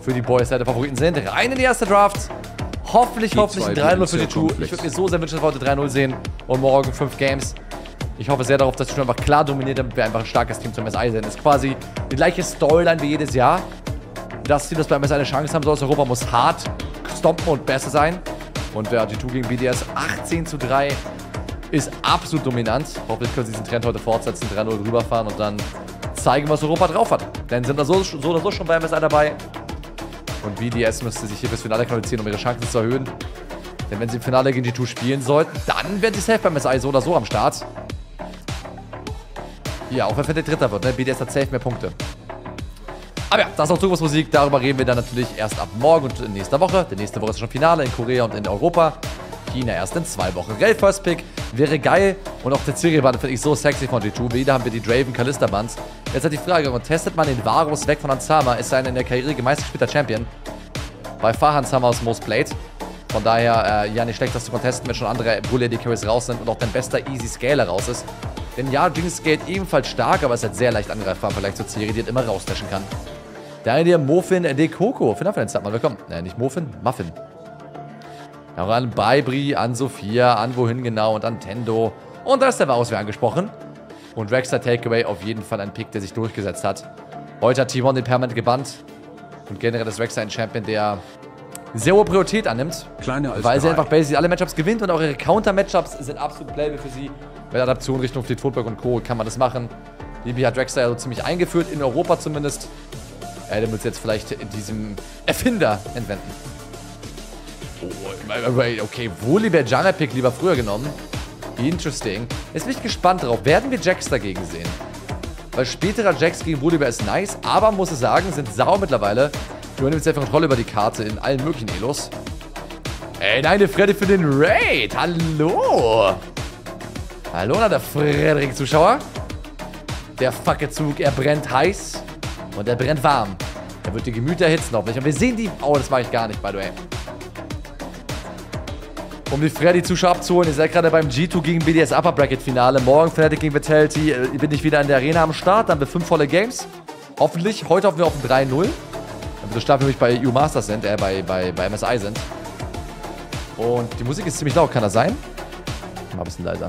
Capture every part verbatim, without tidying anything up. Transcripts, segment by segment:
für die Boys der Favoriten sind. Rein in die erste Draft. Hoffentlich, Die hoffentlich ein zwei drei null bleiben für die sehr Two. Ich komplex. würde mir so sehr wünschen, dass wir heute drei null sehen und morgen fünf Games. Ich hoffe sehr darauf, dass die Two einfach klar dominiert, damit wir einfach ein starkes Team zum M S I sind. Das ist quasi die gleiche Storyline wie jedes Jahr. Das Team, das beim M S I eine Chance haben soll aus Europa, muss hart stompen und besser sein. Und der G zwei gegen B D S achtzehn zu drei ist absolut dominant. Hoffentlich können sie diesen Trend heute fortsetzen, drei null rüberfahren und dann zeigen, was Europa drauf hat. Denn sind da so, so oder so schon beim M S I dabei. Und B D S müsste sich hier fürs Finale qualifizieren, um ihre Chancen zu erhöhen. Denn wenn sie im Finale gegen G zwei spielen sollten, dann werden sie safe beim M S I so oder so am Start. Ja, auch wenn der Dritter wird, ne? B D S hat safe mehr Punkte. Aber ja, das ist auch Zukunftsmusik. Darüber reden wir dann natürlich erst ab morgen und in nächster Woche. Denn nächste Woche ist schon Finale in Korea und in Europa. China erst in zwei Wochen. Rel First Pick wäre geil. Und auch der Ziri-Band finde ich so sexy von G zwei. Wieder haben wir die Draven Kalista Bands. Jetzt hat die Frage, und testet man den Varus weg von Hansama? Ist ein in der Karriere meistgespielter Champion. Bei Far Hansama aus Most Played. Von daher, äh, ja, nicht schlecht, das zu contesten, wenn schon andere Bully die Carries raus sind und auch dein bester Easy Scaler raus ist. Denn ja, Jinx geht ebenfalls stark, aber es ist halt sehr leicht angreifbar im Vergleich zu Ciri, die halt immer raustashen kann. Daher dir Muffin de Coco. Vielen Dank für den Start, mal willkommen. Äh, nicht Muffin, Muffin. Auch an Baibri, an Sophia, an wohin genau und an Tendo. Und da ist der Varus wieder angesprochen. Und Rexter Takeaway auf jeden Fall ein Pick, der sich durchgesetzt hat. Heute hat T eins den permanent gebannt. Und generell ist Rexter ein Champion, der sehr hohe Priorität annimmt. Kleiner als weil sie drei. einfach basically alle Matchups gewinnt und auch ihre Counter-Matchups sind absolut playable für sie. Mit Adaption Richtung Fleet Footwork und Co. kann man das machen. Libi hat Rexter ja so ziemlich eingeführt, in Europa zumindest. Er wird es jetzt vielleicht in diesem Erfinder entwenden. Oh, okay, wo lieber Jana-Pick lieber früher genommen? Interesting. Jetzt bin ich gespannt drauf. Werden wir Jax dagegen sehen? Weil späterer Jax gegen Volibear ist nice, aber muss ich sagen, sind Sau mittlerweile. Übernimmt jetzt einfach Kontrolle über die Karte in allen möglichen Elos. Ey, nein, der Freddy für den Raid. Hallo. Hallo, na, der Frederik-Zuschauer. Der Fackelzug, er brennt heiß. Und er brennt warm. Er wird die Gemüter erhitzen, hoffentlich. Und wir sehen die... Oh, das mache ich gar nicht, by the way. Um die Freddy-Zuschauer abzuholen, ihr seid gerade beim G zwei gegen B D S Upper Bracket Finale. Morgen Fnatic gegen Vitality. Äh, bin ich wieder in der Arena am Start. Dann haben wir fünf volle Games. Hoffentlich. Heute hoffen wir auf ein drei null. Damit wir stark nämlich bei U Masters sind, äh, bei, bei, bei M S I sind. Und die Musik ist ziemlich laut. Kann das sein? Mal ein bisschen leiser.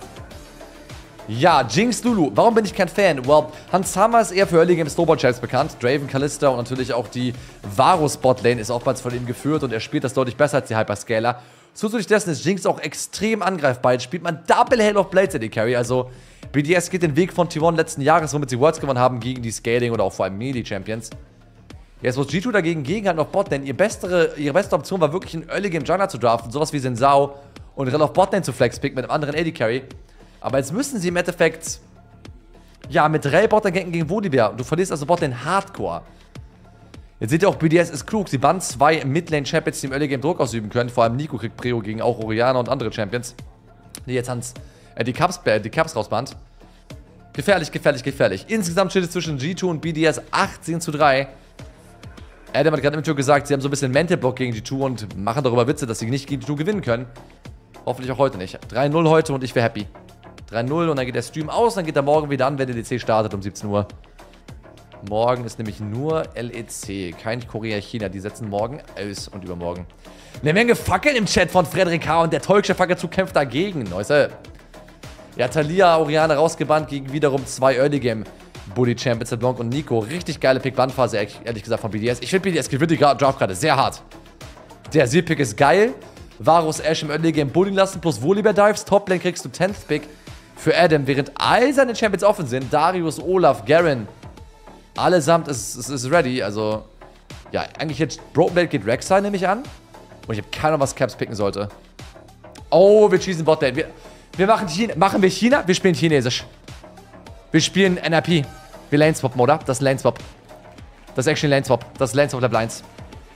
Ja, Jinx Lulu. Warum bin ich kein Fan? Well, Hansama ist eher für Early Game Snowball Champs bekannt. Draven, Kalista und natürlich auch die Varus Botlane ist oftmals von ihm geführt und er spielt das deutlich besser als die Hyperscaler. Zuzüglich dessen ist Jinx auch extrem angreifbar. Jetzt spielt man Double Hail of Blades in die Carry. Also B D S geht den Weg von T eins letzten Jahres, womit sie Worlds gewonnen haben gegen die Scaling oder auch vor allem Melee Champions. Jetzt muss G zwei dagegen gegenhalten auf Botlane. Ihre beste, ihre beste Option war wirklich einen Early Game Jungler zu draften, sowas wie Sensao und Rel auf Botlane zu flexpicken mit einem anderen A D Carry. Aber jetzt müssen sie im Endeffekt, ja, mit Rel Botlane ganken gegen Volibear. Du verlierst also Botlane Hardcore. Jetzt seht ihr auch, B D S ist klug. Sie bannen zwei Midlane-Champions, die im Early Game Druck ausüben können. Vor allem Nico kriegt Prio gegen auch Orianna und andere Champions. Die jetzt Hans, äh, die Caps, äh, die Caps rausbannt. Gefährlich, gefährlich, gefährlich. Insgesamt steht es zwischen G zwei und B D S achtzehn zu drei. Adam hat gerade im Intro gesagt, sie haben so ein bisschen Mental Block gegen G zwei und machen darüber Witze, dass sie nicht gegen G zwei gewinnen können. Hoffentlich auch heute nicht. drei null heute und ich wäre happy. drei null und dann geht der Stream aus, dann geht er morgen wieder an, wenn der D C startet um siebzehn Uhr. Morgen ist nämlich nur L E C, kein Korea, China. Die setzen morgen aus und übermorgen. Eine Menge Fackeln im Chat von Frederik H. und der teuflische Fackelzug kämpft dagegen. Neueste. Ja, Thalia, Orianna rausgebannt gegen wiederum zwei Early Game Bully Champions, Blanc und Nico. Richtig geile Pick-Bandphase, ehrlich gesagt, von B D S. Ich finde B D S gewinnt die Draft gerade sehr hart. Der Sieg-Pick ist geil. Varus Ash im Early Game bullying lassen, plus Volibear Dives. Top-Lane kriegst du tenth Pick für Adam, während all seine Champions offen sind. Darius, Olaf, Garen. Allesamt ist es ist ready, also ja, eigentlich jetzt Broken Blade geht Rek'Sai, nehme ich an. Und ich habe keine Ahnung, was Caps picken sollte. Oh, wir schießen Botlane. Wir, wir machen China. Machen wir China? Wir spielen Chinesisch. Wir spielen N R P. Wir Laneswappen, oder? Das ist Laneswap. Das ist actually Laneswap. Das ist Laneswap Level eins.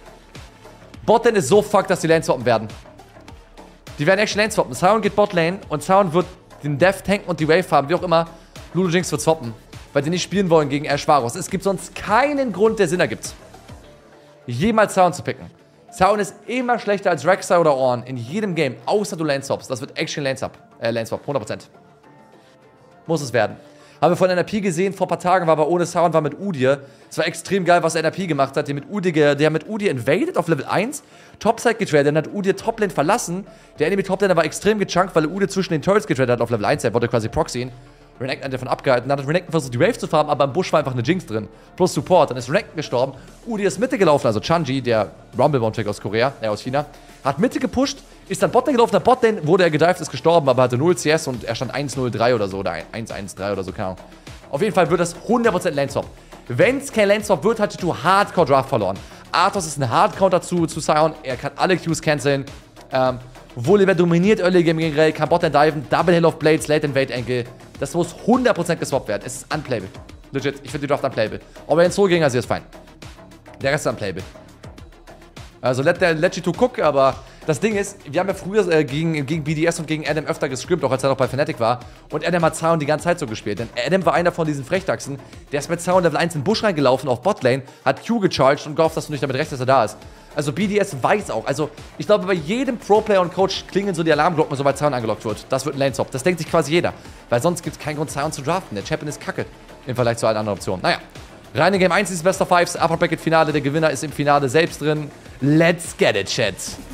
Botlane ist so fucked, dass die Laneswappen werden. Die werden actually Laneswappen. Sion geht Botlane und Sion wird den Death tanken und die Wave haben, wie auch immer. Lulu Jinx wird swappen. Weil sie nicht spielen wollen gegen Ash Varus. Es gibt sonst keinen Grund, der Sinn ergibt, jemals Sion zu picken. Sion ist immer schlechter als Rek'Sai oder Ornn in jedem Game, außer du Laneswaps. Das wird actually Laneswap. Äh, Laneswap, hundert Prozent. Muss es werden. Haben wir von N R P gesehen, vor ein paar Tagen war aber ohne Sound, war mit Udyr. Es war extrem geil, was N R P gemacht hat. Der mit Udyr, der mit Udyr invaded auf Level eins, Topside getradet, dann hat Udyr Toplane verlassen. Der Enemy Toplane war extrem gechunkt, weil Udyr zwischen den Turrets getradet hat auf Level eins. Er wollte quasi proxyen. Renekton hat davon abgehalten. Dann hat Renekton versucht, die Wave zu farmen, aber im Busch war einfach eine Jinx drin. Plus Support. Dann ist Renekton gestorben. Udyr ist Mitte gelaufen, also Chanji, der Rumble-Bound-Trick aus Korea, äh, aus China, hat Mitte gepusht, ist dann Botlane gelaufen. Der Botlane wurde er gedived, ist gestorben, aber hatte null C S und er stand eins null drei oder so, oder eins eins drei oder so, keine Ahnung. Auf jeden Fall wird das hundert Prozent Lane-Swap. Wenn es kein Lane-Swap wird, hat G zwei Hardcore-Draft verloren. Arthos ist ein Hard-Counter zu, zu Sion. Er kann alle Qs canceln. Ähm, Volibear dominiert Early Game gegen Ray, kann Botlane diven, Double Hill of Blades, Late Invade Angle. Das muss hundert Prozent geswappt werden. Es ist unplayable. Legit, ich finde die Draft unplayable. Aber wenn es so ging, also ist fein. Der Rest ist unplayable. Also let, der, let G zwei gucken, aber das Ding ist, wir haben ja früher äh, gegen, gegen B D S und gegen Adam öfter gescript, auch als er noch bei Fnatic war. Und Adam hat Sion die ganze Zeit so gespielt. Denn Adam war einer von diesen Frechdachsen, der ist mit Sion Level eins in den Busch reingelaufen auf Botlane, hat Q gecharged und gehofft, dass du nicht damit rechnest, dass er da ist. Also B D S weiß auch. Also ich glaube, bei jedem Pro-Player und Coach klingeln so die Alarmglocken, sobald Sion angelockt wird. Das wird ein Lane-Swap. Das denkt sich quasi jeder. Weil sonst gibt es keinen Grund, Sion zu draften. Der Champion ist kacke im Vergleich zu allen anderen Optionen. Naja. Reine Game eins ist Best of Fives, Upper Bracket Finale. Der Gewinner ist im Finale selbst drin. Let's get it, Chat.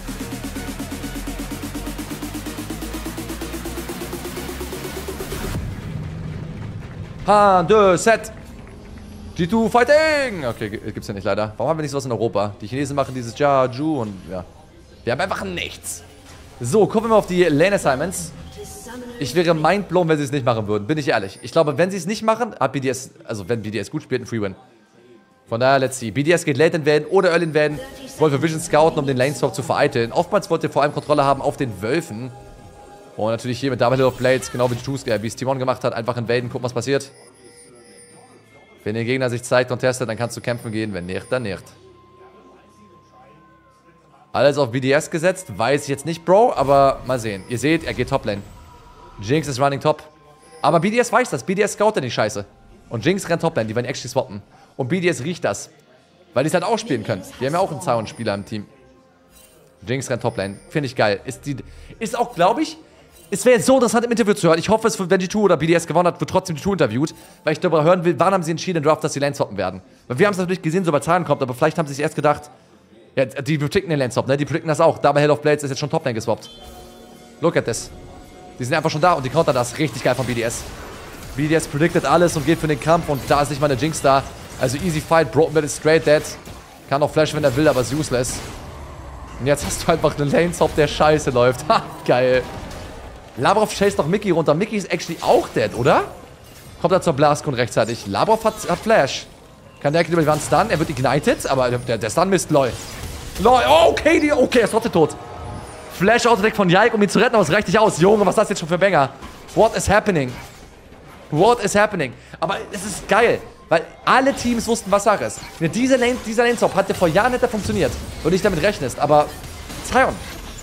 Hand, Set. G zwei Fighting! Okay, gibt's ja nicht leider. Warum haben wir nicht sowas in Europa? Die Chinesen machen dieses Ja, Ju und ja. Wir haben einfach nichts. So, gucken wir mal auf die Lane Assignments. Ich wäre mindblown, wenn sie es nicht machen würden, bin ich ehrlich. Ich glaube, wenn sie es nicht machen, hat B D S, also wenn B D S gut spielt, ein Free-Win. Von daher, let's see. B D S geht Late Invaden oder Early Invaden. Wollte Vision scouten, um den Lane-Swap zu vereiteln. Oftmals wollt ihr vor allem Kontrolle haben auf den Wölfen. Und natürlich hier mit Double Hill of Blades, genau wie G zwei, wie es Timon gemacht hat, einfach invaden, gucken, was passiert. Wenn der Gegner sich zeigt und testet, dann kannst du kämpfen gehen. Wenn nicht, dann nicht. Alles auf B D S gesetzt. Weiß ich jetzt nicht, Bro, aber mal sehen. Ihr seht, er geht Toplane. Jinx ist running top. Aber B D S weiß das. B D S scoutet nicht scheiße. Und Jinx rennt Toplane. Die werden actually swappen. Und B D S riecht das. Weil die es halt auch spielen können. Die haben ja auch einen Sion-Spieler im Team. Jinx rennt Toplane. Finde ich geil. Ist, die, ist auch, glaube ich... Es wäre so interessant im Interview zu hören. Ich hoffe, es wird, wenn G zwei oder B D S gewonnen hat, wird trotzdem G zwei interviewt. Weil ich darüber hören will, wann haben sie entschieden im Draft, dass sie Lane swappen werden. Weil wir haben es natürlich gesehen, sobald Zahlen kommt, aber vielleicht haben sie sich erst gedacht, ja, die predikten den Lane swap, ne? Die predikten das auch. Double Hill of Blades ist jetzt schon Toplane geswappt. Look at this. Die sind einfach schon da und die Counter das. Richtig geil von B D S. B D S prediktet alles und geht für den Kampf und da ist nicht mal eine Jinx da. Also easy fight. Broken Bed ist straight dead. Kann auch flashen, wenn er will, aber ist useless. Und jetzt hast du einfach einen Lane swap, der scheiße läuft. Ha, geil. Labrov chase doch Mickey runter. Mickey ist actually auch dead, oder? Kommt er zur Blastcone rechtzeitig. Labrov hat, hat Flash. Kann direkt über die Wand stunnen. Er wird ignited, aber der, der Stun misst, lol. Lol, oh, okay, die, okay, er ist trotzdem tot. Flash Autodeck von Yike, um ihn zu retten, aber es reicht nicht aus. Junge, was ist das jetzt schon für Banger? What is happening? What is happening? Aber es ist geil, weil alle Teams wussten, was Sache ist. Dieser Lane, dieser Lane-Swap hatte vor Jahren nicht funktioniert. Und nicht damit rechnest, aber Sion.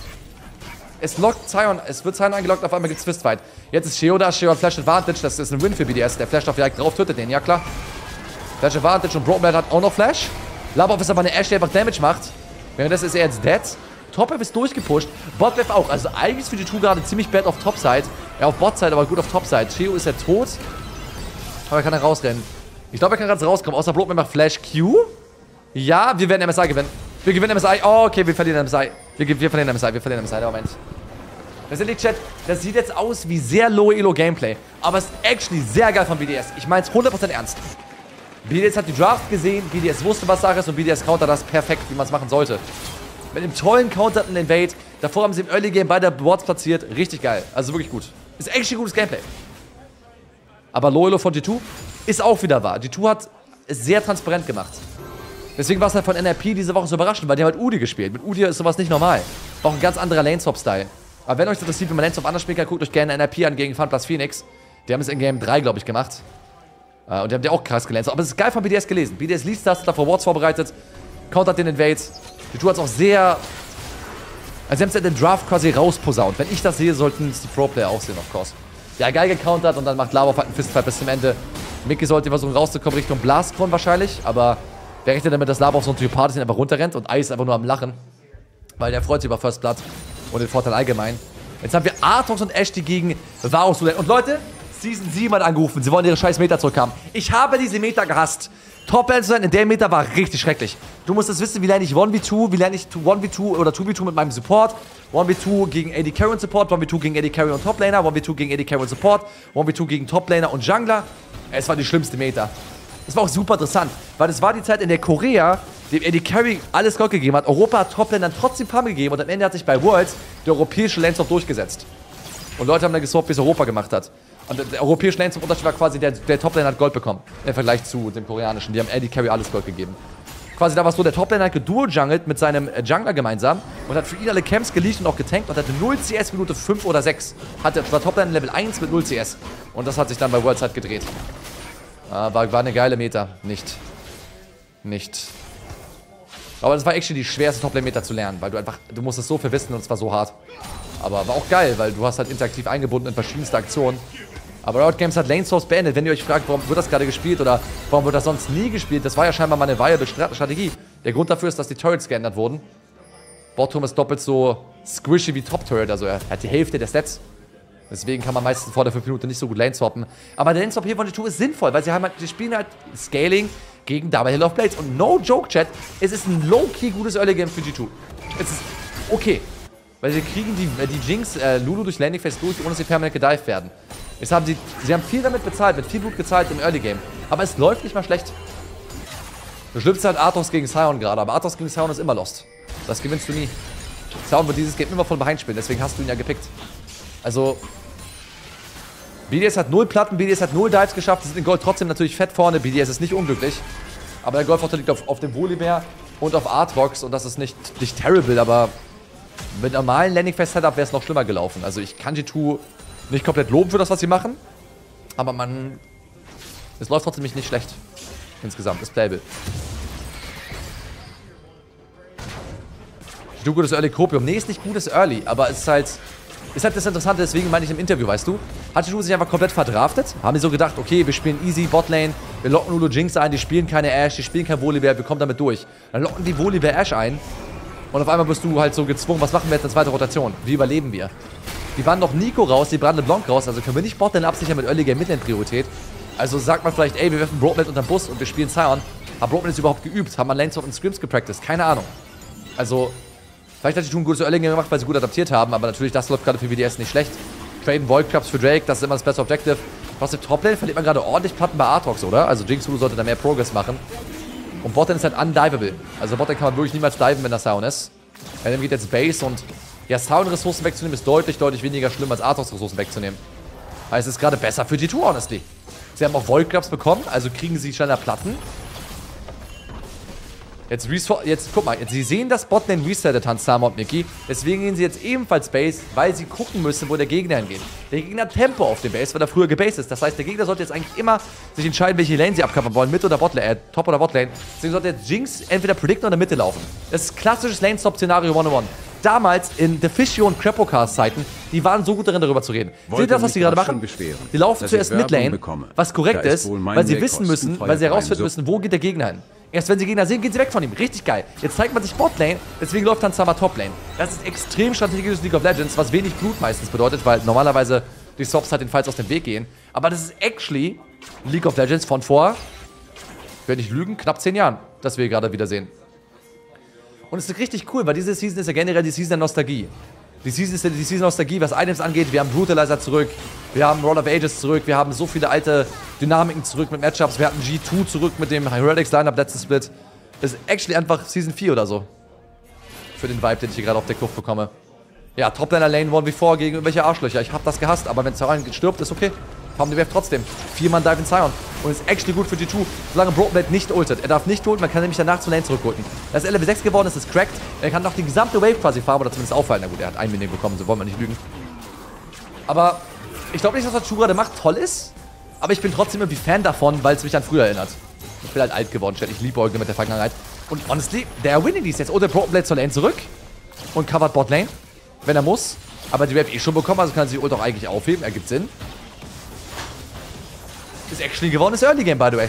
Es lockt Sion, es wird Sion angelockt, auf einmal gibt's Fistfight. Jetzt ist Sheo da, Sheo hat Flash Advantage, das ist ein Win für B D S. Der flasht auf Yike drauf, tötet den, ja klar. Flash Advantage und Broken Blade hat auch noch Flash. Labrov ist aber eine Ashe, die einfach Damage macht. Währenddessen ist er jetzt dead. Top-Wave ist durchgepusht. Bot-Wave auch. Also eigentlich ist für die G zwei gerade ziemlich bad auf Topside. Ja, auf Bot-Side, aber gut auf Topside. Sheo ist ja tot. Aber er kann dann rausrennen. Ich glaube, er kann gerade rauskommen. Außer Broken macht Flash Q. Ja, wir werden M S I gewinnen. Wir gewinnen M S I. Oh, okay, wir verlieren M S I. Wir, wir verlieren M S I. Wir verlieren M S I. Moment. Das ist Chat. Das sieht jetzt aus wie sehr low-elo-Gameplay. Aber es ist actually sehr geil von B D S. Ich meine es hundert Prozent ernst. B D S hat die Draft gesehen. B D S wusste, was Sache ist. Und B D S countert das perfekt, wie man es machen sollte. Mit einem tollen counterten Invade. Davor haben sie im Early Game beide Boards platziert. Richtig geil. Also wirklich gut. Ist actually gutes Gameplay. Aber Loyalo von G zwei ist auch wieder wahr. G zwei hat es sehr transparent gemacht. Deswegen war es halt von N R P diese Woche so überraschend, weil die haben halt Udyr gespielt. Mit Udyr ist sowas nicht normal. Auch ein ganz anderer Lane-Swap-Style. Aber wenn euch das interessiert, wie man Lane-Swap anders spielen kann, guckt euch gerne N R P an gegen Funplus Phoenix. Die haben es in Game drei, glaube ich, gemacht. Und die haben die auch krass gelernt. Aber es ist geil von B D S gelesen. B D S liest das, hat davor Wards vorbereitet, countert den Invades. G zwei hat es auch sehr... Also sie haben es ja den Draft quasi rausposaunt. Wenn ich das sehe, sollten es die Pro-Player auch sehen, of course. Ja, geil gecountert und dann macht Labrov halt einen Fistfight bis zum Ende. Mickey sollte versuchen rauszukommen Richtung Blastcone wahrscheinlich, aber wer rechnet damit, dass Labrov so ein Typ ist, einfach runterrennt und Ice einfach nur am Lachen. Weil der freut sich über First Blood und den Vorteil allgemein. Jetzt haben wir Arthos und Ash, die gegen Varus duellieren. Und Leute, Season sieben hat angerufen, sie wollen ihre scheiß Meta zurückhaben. Ich habe diese Meta gehasst. Top-Lane zu sein in der Meta war richtig schrecklich. Du musst es wissen, wie lerne ich eins v zwei, wie lerne ich eins v zwei oder zwei v zwei mit meinem Support. eins v zwei gegen A D Carry und Support, eins v zwei gegen A D Carry und Toplaner, eins v zwei gegen A D Carry und Support, eins v zwei gegen Toplaner und Jungler. Es war die schlimmste Meta. Es war auch super interessant, weil es war die Zeit, in der Korea dem A D Carry alles Gold gegeben hat. Europa hat Toplanern trotzdem Farm gegeben und am Ende hat sich bei Worlds der europäische Laneswap durchgesetzt. Und Leute haben dann geswappt, wie es Europa gemacht hat. Und der europäische Laneswap-Unterschied war quasi, der, der Toplaner hat Gold bekommen. Im Vergleich zu dem koreanischen. Die haben A D Carry alles Gold gegeben. Quasi da war es so, der Toplaner hat gedual-jungelt mit seinem Jungler gemeinsam und hat für ihn alle Camps geleakt und auch getankt und hatte null C S Minute fünf oder sechs. Hatte, war Toplaner Level eins mit null C S. Und das hat sich dann bei Worlds halt gedreht. War, war eine geile Meta. Nicht. Nicht. Aber das war actually die schwerste Toplane-Meta zu lernen, weil du einfach, du musstest so viel wissen und es war so hart. Aber war auch geil, weil du hast halt interaktiv eingebunden in verschiedenste Aktionen. Aber Riot Games hat Lane Source beendet. Wenn ihr euch fragt, warum wird das gerade gespielt oder warum wird das sonst nie gespielt, das war ja scheinbar mal eine viable Strategie. Der Grund dafür ist, dass die Turrets geändert wurden. Bottom ist doppelt so squishy wie Top Turret, also er hat die Hälfte der Stats. Deswegen kann man meistens vor der fünf Minuten nicht so gut Lane swappen. Aber der Lane Swap hier von G zwei ist sinnvoll, weil sie haben halt, die spielen halt Scaling gegen Double Hill of Blades. Und no joke, Chat, es ist ein low-key gutes Early Game für G zwei. Es ist okay. Weil sie kriegen die, die Jinx, äh, Lulu durch Landing Phase durch, ohne dass sie permanent gedived werden. Jetzt haben sie, sie haben viel damit bezahlt, mit viel Blut gezahlt im Early Game. Aber es läuft nicht mal schlecht. Du schlimmst halt Arthos gegen Sion gerade, aber Arthos gegen Sion ist immer lost. Das gewinnst du nie. Sion wird dieses Game immer von behind spielen, deswegen hast du ihn ja gepickt. Also, B D S hat null Platten, B D S hat null Dives geschafft, sie sind in Gold trotzdem natürlich fett vorne, B D S ist nicht unglücklich. Aber der Goldvorteil liegt auf, auf dem Volibear und auf Artvox und das ist nicht, nicht terrible, aber mit normalen Landing Phase Setup wäre es noch schlimmer gelaufen. Also ich kann G zwei nicht komplett loben für das, was sie machen, aber man, es läuft trotzdem nicht schlecht. Insgesamt, ist playable. G zwei gutes Early Copium. Nee, ist nicht gutes Early, aber es ist halt, ist halt das Interessante, deswegen meine ich im Interview, weißt du, hat G zwei sich einfach komplett verdraftet, haben die so gedacht, okay, wir spielen easy Botlane, wir locken Lulu Jinx ein, die spielen keine Ash, die spielen kein Volibear, wir kommen damit durch. Dann locken die Volibear Ash ein und auf einmal bist du halt so gezwungen, was machen wir jetzt in zweiter Rotation? Wie überleben wir? Die waren noch Nico raus, die brannte Blanc raus, also können wir nicht Botlane absichern mit Early Game Midlane-Priorität. Also sagt man vielleicht, ey, wir werfen Broadband unterm Bus und wir spielen Sion. Hat Broadband jetzt überhaupt geübt? Haben wir Laneswap und Scrims gepracticed? Keine Ahnung. Also, vielleicht hat die schon ein gutes Early Game gemacht, weil sie gut adaptiert haben, aber natürlich, das läuft gerade für W D S nicht schlecht. Traden Void Clubs für Drake, das ist immer das beste Objective. Was der Toplane verliert man gerade ordentlich Platten bei Aatrox, oder? Also Jinx Lulu sollte da mehr Progress machen. Und Botlane ist halt undivable. Also Botlane kann man wirklich niemals diven, wenn das Sion ist. Dann geht jetzt Base und ja, Sion-Ressourcen wegzunehmen ist deutlich, deutlich weniger schlimm als Aatrox-Ressourcen wegzunehmen. Also es ist gerade besser für G zwei, honestly. Sie haben auch Void Clubs bekommen, also kriegen sie schneller Platten. Jetzt, jetzt, guck mal, jetzt, sie sehen, dass Botlane resettet hat, Sama und Mickey. Deswegen gehen sie jetzt ebenfalls Base, weil sie gucken müssen, wo der Gegner hingeht. Der Gegner hat Tempo auf dem Base, weil er früher gebased ist. Das heißt, der Gegner sollte jetzt eigentlich immer sich entscheiden, welche Lane sie abkappern wollen, Mid- oder Botlane, äh, Top- oder Botlane. Deswegen sollte jetzt Jinx entweder predikten oder Mitte laufen. Das ist klassisches Lane-Stop-Szenario hundertundeins. Damals in Defisio und Crapocast-Zeiten, die waren so gut darin, darüber zu reden. Seht ihr das, was die gerade machen? Beschweren, die laufen zuerst Midlane, was korrekt ist, weil sie wissen müssen, weil sie herausfinden müssen, wo geht der Gegner hin. Erst wenn sie Gegner sehen, gehen sie weg von ihm. Richtig geil. Jetzt zeigt man sich Botlane, deswegen läuft dann Sama Toplane. Das ist extrem strategisches League of Legends, was wenig Blut meistens bedeutet, weil normalerweise die Swaps halt den Fights aus dem Weg gehen. Aber das ist actually League of Legends von vor, ich werde nicht lügen, knapp zehn Jahren, das wir gerade wieder sehen. Und es ist richtig cool, weil diese Season ist ja generell die Season der Nostalgie. Die Season ist ja die Season der Nostalgie, was Items angeht. Wir haben Brutalizer zurück, wir haben Roll of Ages zurück, wir haben so viele alte Dynamiken zurück mit Matchups. Wir hatten G zwei zurück mit dem Heretics Lineup letzten Split. Das ist actually einfach Season vier oder so. Für den Vibe, den ich hier gerade auf der Kluft bekomme. Ja, Toplaner Lane one before gegen irgendwelche Arschlöcher. Ich hab das gehasst, aber wenn Sion stirbt, ist okay. Haben die Wave trotzdem. Vier Mann Dive in Sion. Und ist actually gut für G zwei, solange Broadblade nicht ultet. Er darf nicht ulten, man kann nämlich danach zur Lane zurückulten. Er ist Level sechs geworden, ist es cracked. Er kann noch die gesamte Wave quasi farmen oder zumindest auffallen. Na gut, er hat ein Minion bekommen, so wollen wir nicht lügen. Aber ich glaube nicht, dass was G zwei gerade macht toll ist. Aber ich bin trotzdem irgendwie Fan davon, weil es mich an früher erinnert. Ich bin halt alt geworden, Chat. Ich liebäugle mit der Vergangenheit. Und honestly, der Winning ist jetzt. Oh, der Broadblade zur Lane zurück. Und covert Bot Lane, wenn er muss. Aber die Wave eh schon bekommen, also kann sie die Ult auch eigentlich aufheben. Ergibt Sinn. Ist actually gewonnenes Early Game, by the way.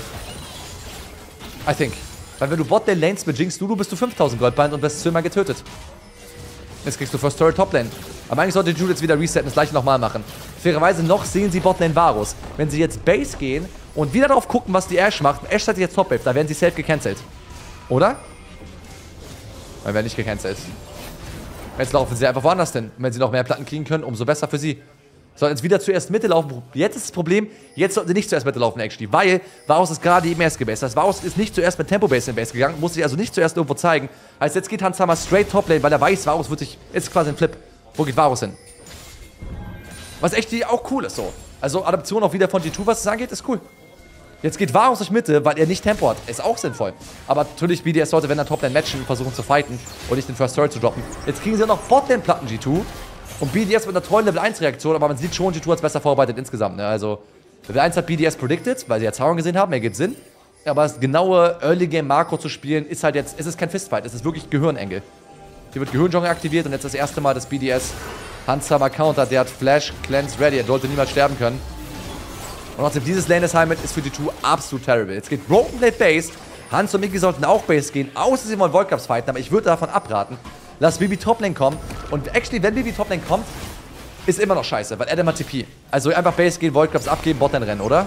I think. Weil wenn du Botlane lanes mit Jinx Lulu, bist du fünftausend Gold behind und wirst zweimal getötet. Jetzt kriegst du First Turret Toplane. Aber eigentlich sollte Jude jetzt wieder resetten und das gleiche nochmal machen. Fairerweise noch sehen sie Botlane Varus. Wenn sie jetzt Base gehen und wieder darauf gucken, was die Ashe macht. Ashe hat sich jetzt Top-Wave, da werden sie safe gecancelt. Oder? Weil werden nicht gecancelt. Jetzt laufen sie einfach woanders hin. Und wenn sie noch mehr Platten kriegen können, umso besser für sie. Sollten jetzt wieder zuerst Mitte laufen. Jetzt ist das Problem, jetzt sollten sie nicht zuerst Mitte laufen, actually. Weil Varus ist gerade eben erst gebased. Das heißt, Varus ist nicht zuerst mit Tempo-Base in Base gegangen, muss sich also nicht zuerst irgendwo zeigen. Heißt, jetzt geht Hans Sama straight Top-Lane, weil er weiß, Varus wird sich, ist quasi ein Flip. Wo geht Varus hin? Was echt auch cool ist so. Also Adaption auch wieder von G zwei, was es angeht, ist cool. Jetzt geht Varus durch Mitte, weil er nicht Tempo hat. Ist auch sinnvoll. Aber natürlich, B D S sollte, wenn er Top-Lane matchen, versuchen zu fighten und nicht den First Turret zu droppen. Jetzt kriegen sie noch Bot-Lane-Platten G zwei. Und B D S mit einer tollen Level eins Reaktion, aber man sieht schon, G zwei hat es besser vorbereitet insgesamt. Ne? Also, Level eins hat B D S predicted, weil sie jetzt Sauron gesehen haben, ergibt Sinn. Aber das genaue Early-Game-Makro zu spielen, ist halt jetzt, es ist kein Fistfight, es ist wirklich Gehirnengel. Hier wird Gehirnjongle aktiviert und jetzt das erste Mal, dass B D S Hans Sama countert, der hat Flash, Cleanse, Ready, er sollte niemals sterben können. Und trotzdem, dieses Lane-Assignment ist für G zwei absolut terrible. Jetzt geht Broken Blade Base, Hans und Mickey sollten auch Base gehen, außer sie wollen Voidcaps fighten, aber ich würde davon abraten. Lass Bibi Toplane kommen. Und actually, wenn Bibi Toplane kommt, ist immer noch scheiße, weil Adam hat T P. Also einfach Base gehen, Voidcaps abgeben, Botlane rennen, oder?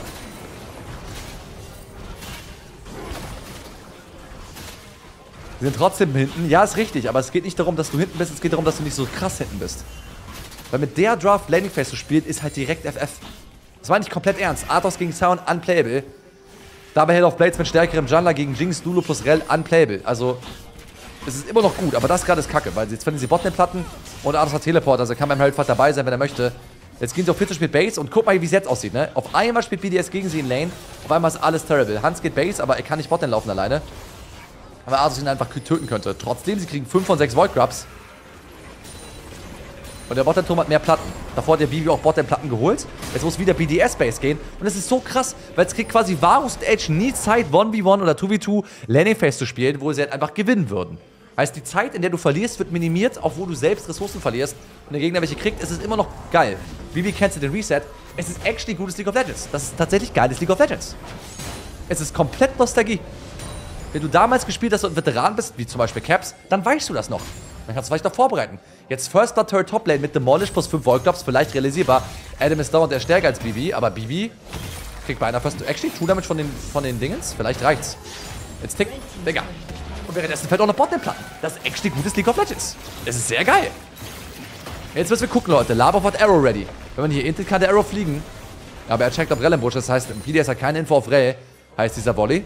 Sie sind trotzdem hinten. Ja, ist richtig, aber es geht nicht darum, dass du hinten bist, es geht darum, dass du nicht so krass hinten bist. Weil mit der Draft Landing Phase zu spielen, ist halt direkt F F. Das war nicht komplett ernst. Arthos gegen Sound, unplayable. Dabei Hell of Blades mit stärkerem Jungler gegen Jinx, Lulu plus Rell, unplayable. Also, es ist immer noch gut, aber das gerade ist kacke, weil jetzt finden sie Botlane-Platten und Arthos hat Teleport, also kann beim Heldfahrt dabei sein, wenn er möchte. Jetzt gehen sie auf vierzig mit Base und guck mal, wie es jetzt aussieht, ne? Auf einmal spielt B D S gegen sie in Lane, auf einmal ist alles terrible. Hans geht Base, aber er kann nicht Botlane laufen alleine. Aber Arthos ihn einfach töten könnte. Trotzdem, sie kriegen fünf von sechs Void Grubs. Und der Botlane-Turm hat mehr Platten. Davor hat der Bibi auch Botlane-Platten geholt. Jetzt muss wieder B D S-Base gehen. Und es ist so krass, weil jetzt kriegt quasi Varus und Edge nie Zeit, eins gegen eins oder zwei gegen zwei Landing-Phase zu spielen, wo sie halt einfach gewinnen würden. Heißt, die Zeit, in der du verlierst, wird minimiert, auch wo du selbst Ressourcen verlierst. Und der Gegner welche kriegt, ist es immer noch geil. Bibi cancelt den Reset. Es ist actually gutes League of Legends. Das ist tatsächlich geiles League of Legends. Es ist komplett Nostalgie. Wenn du damals gespielt hast und ein Veteran bist, wie zum Beispiel Caps, dann weißt du das noch. Dann kannst du vielleicht noch vorbereiten. Jetzt First Blood Turret Top Lane mit Demolish plus fünf Voidclops, vielleicht realisierbar. Adam ist dauernd eher stärker als Bibi, aber Bibi kriegt bei einer First... Actually, True Damage von den, von den Dingens? Vielleicht reicht's. Jetzt tickt... Digga. Und währenddessen fällt auch noch Botlane-Platten. Das ist actually gutes League of Legends. Es ist sehr geil. Jetzt müssen wir gucken, Leute. Labov hat Arrow ready. Wenn man hier intet, kann der Arrow fliegen. Aber er checkt auf Rell im Busch. Das heißt, B D S hat keine Info auf Rell. Heißt dieser Volley.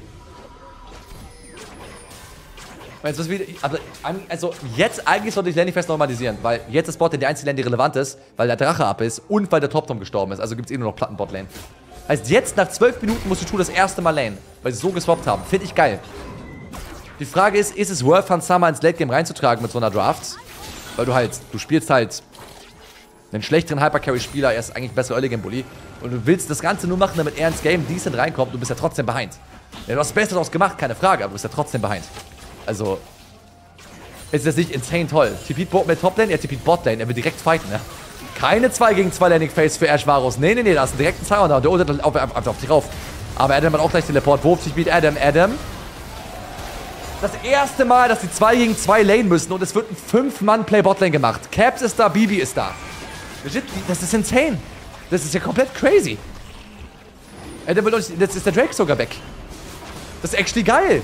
Jetzt müssen wir, also jetzt eigentlich sollte ich Landing Phase normalisieren, weil jetzt ist Botlane die einzige Lane, die relevant ist, weil der Drache ab ist und weil der Top-Tom gestorben ist. Also gibt es eh nur noch Platten-Botlane. Heißt, jetzt nach zwölf Minuten muss die Tour das erste Mal lane, weil sie so geswappt haben. Finde ich geil. Die Frage ist, ist es worth, Hans Sama ins Late-Game reinzutragen mit so einer Draft? Weil du halt, du spielst halt einen schlechteren Hypercarry-Spieler, er ist eigentlich ein besserer Early-Game-Bully. Und du willst das Ganze nur machen, damit er ins Game decent reinkommt, du bist ja trotzdem behind. Ja, du hast das Beste daraus gemacht, keine Frage, aber du bist ja trotzdem behind. Also, ist das nicht insane toll. T P Bot mit Toplane, er T P Botlane, er will direkt fighten, ne? Keine zwei gegen zwei Landing Phase für Ash Varus. Nee, nee, nee, da ist ein direkten Sound da. Der ultet auf, auf, auf dich rauf. Aber Adam hat auch gleich Teleport. Wurf sich mit Adam. Adam. Das erste Mal, dass sie zwei gegen zwei lane müssen und es wird ein fünf Mann Play Botlane gemacht. Caps ist da, Bibi ist da. Legit, das ist insane. Das ist ja komplett crazy. Adam will uns, jetzt ist der Drake sogar weg. Das ist actually geil.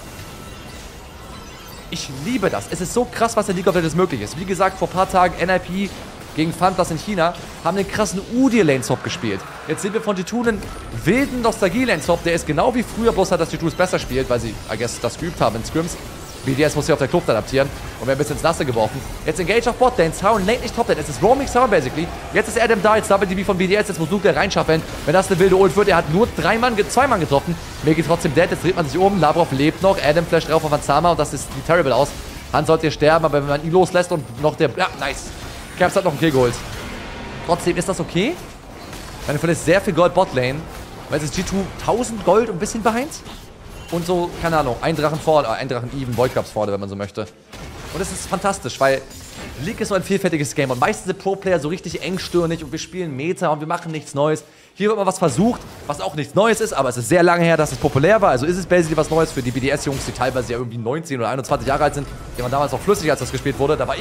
Ich liebe das. Es ist so krass, was in League of Legends möglich ist. Wie gesagt, vor ein paar Tagen N I P gegen Fantas in China haben den krassen Udyr-Lane-Swap gespielt. Jetzt sehen wir von G zwei einen wilden Nostalgie-Lane-Swap. Der ist genau wie früher, bloß halt, dass G zwei es besser spielt, weil sie, I guess, das geübt haben in Scrims. B D S muss sich auf der Kluft adaptieren und wäre ein bisschen ins Nasse geworfen. Jetzt Engage auf Botlane, Sound lane nicht Toplane. Es ist Roaming Sound basically. Jetzt ist Adam da, jetzt Double D B von B D S, jetzt muss Luke da reinschaffeln. Wenn das eine wilde Ult wird, er hat nur drei Mann, zwei Mann getroffen. Mir geht trotzdem dead, jetzt dreht man sich um. Labrov lebt noch, Adam flasht drauf auf Hans Sama und das ist sieht terrible aus. Hans sollte hier sterben, aber wenn man ihn loslässt und noch der... Ja, nice. Caps hat noch einen Kill geholt. Trotzdem ist das okay. Man verlässt sehr viel Gold Botlane, weil es ist G zwei tausend Gold und ein bisschen behind. Und so, keine Ahnung, ein Drachen vorne, äh, ein Drachen even, Void Grubs vorne, wenn man so möchte. Und das ist fantastisch, weil League ist so ein vielfältiges Game und meistens sind Pro-Player so richtig engstirnig und wir spielen Meta und wir machen nichts Neues. Hier wird mal was versucht, was auch nichts Neues ist, aber es ist sehr lange her, dass es populär war. Also ist es basically was Neues für die B D S-Jungs, die teilweise ja irgendwie neunzehn oder einundzwanzig Jahre alt sind. Die waren damals noch flüssig, als das gespielt wurde. Da war ich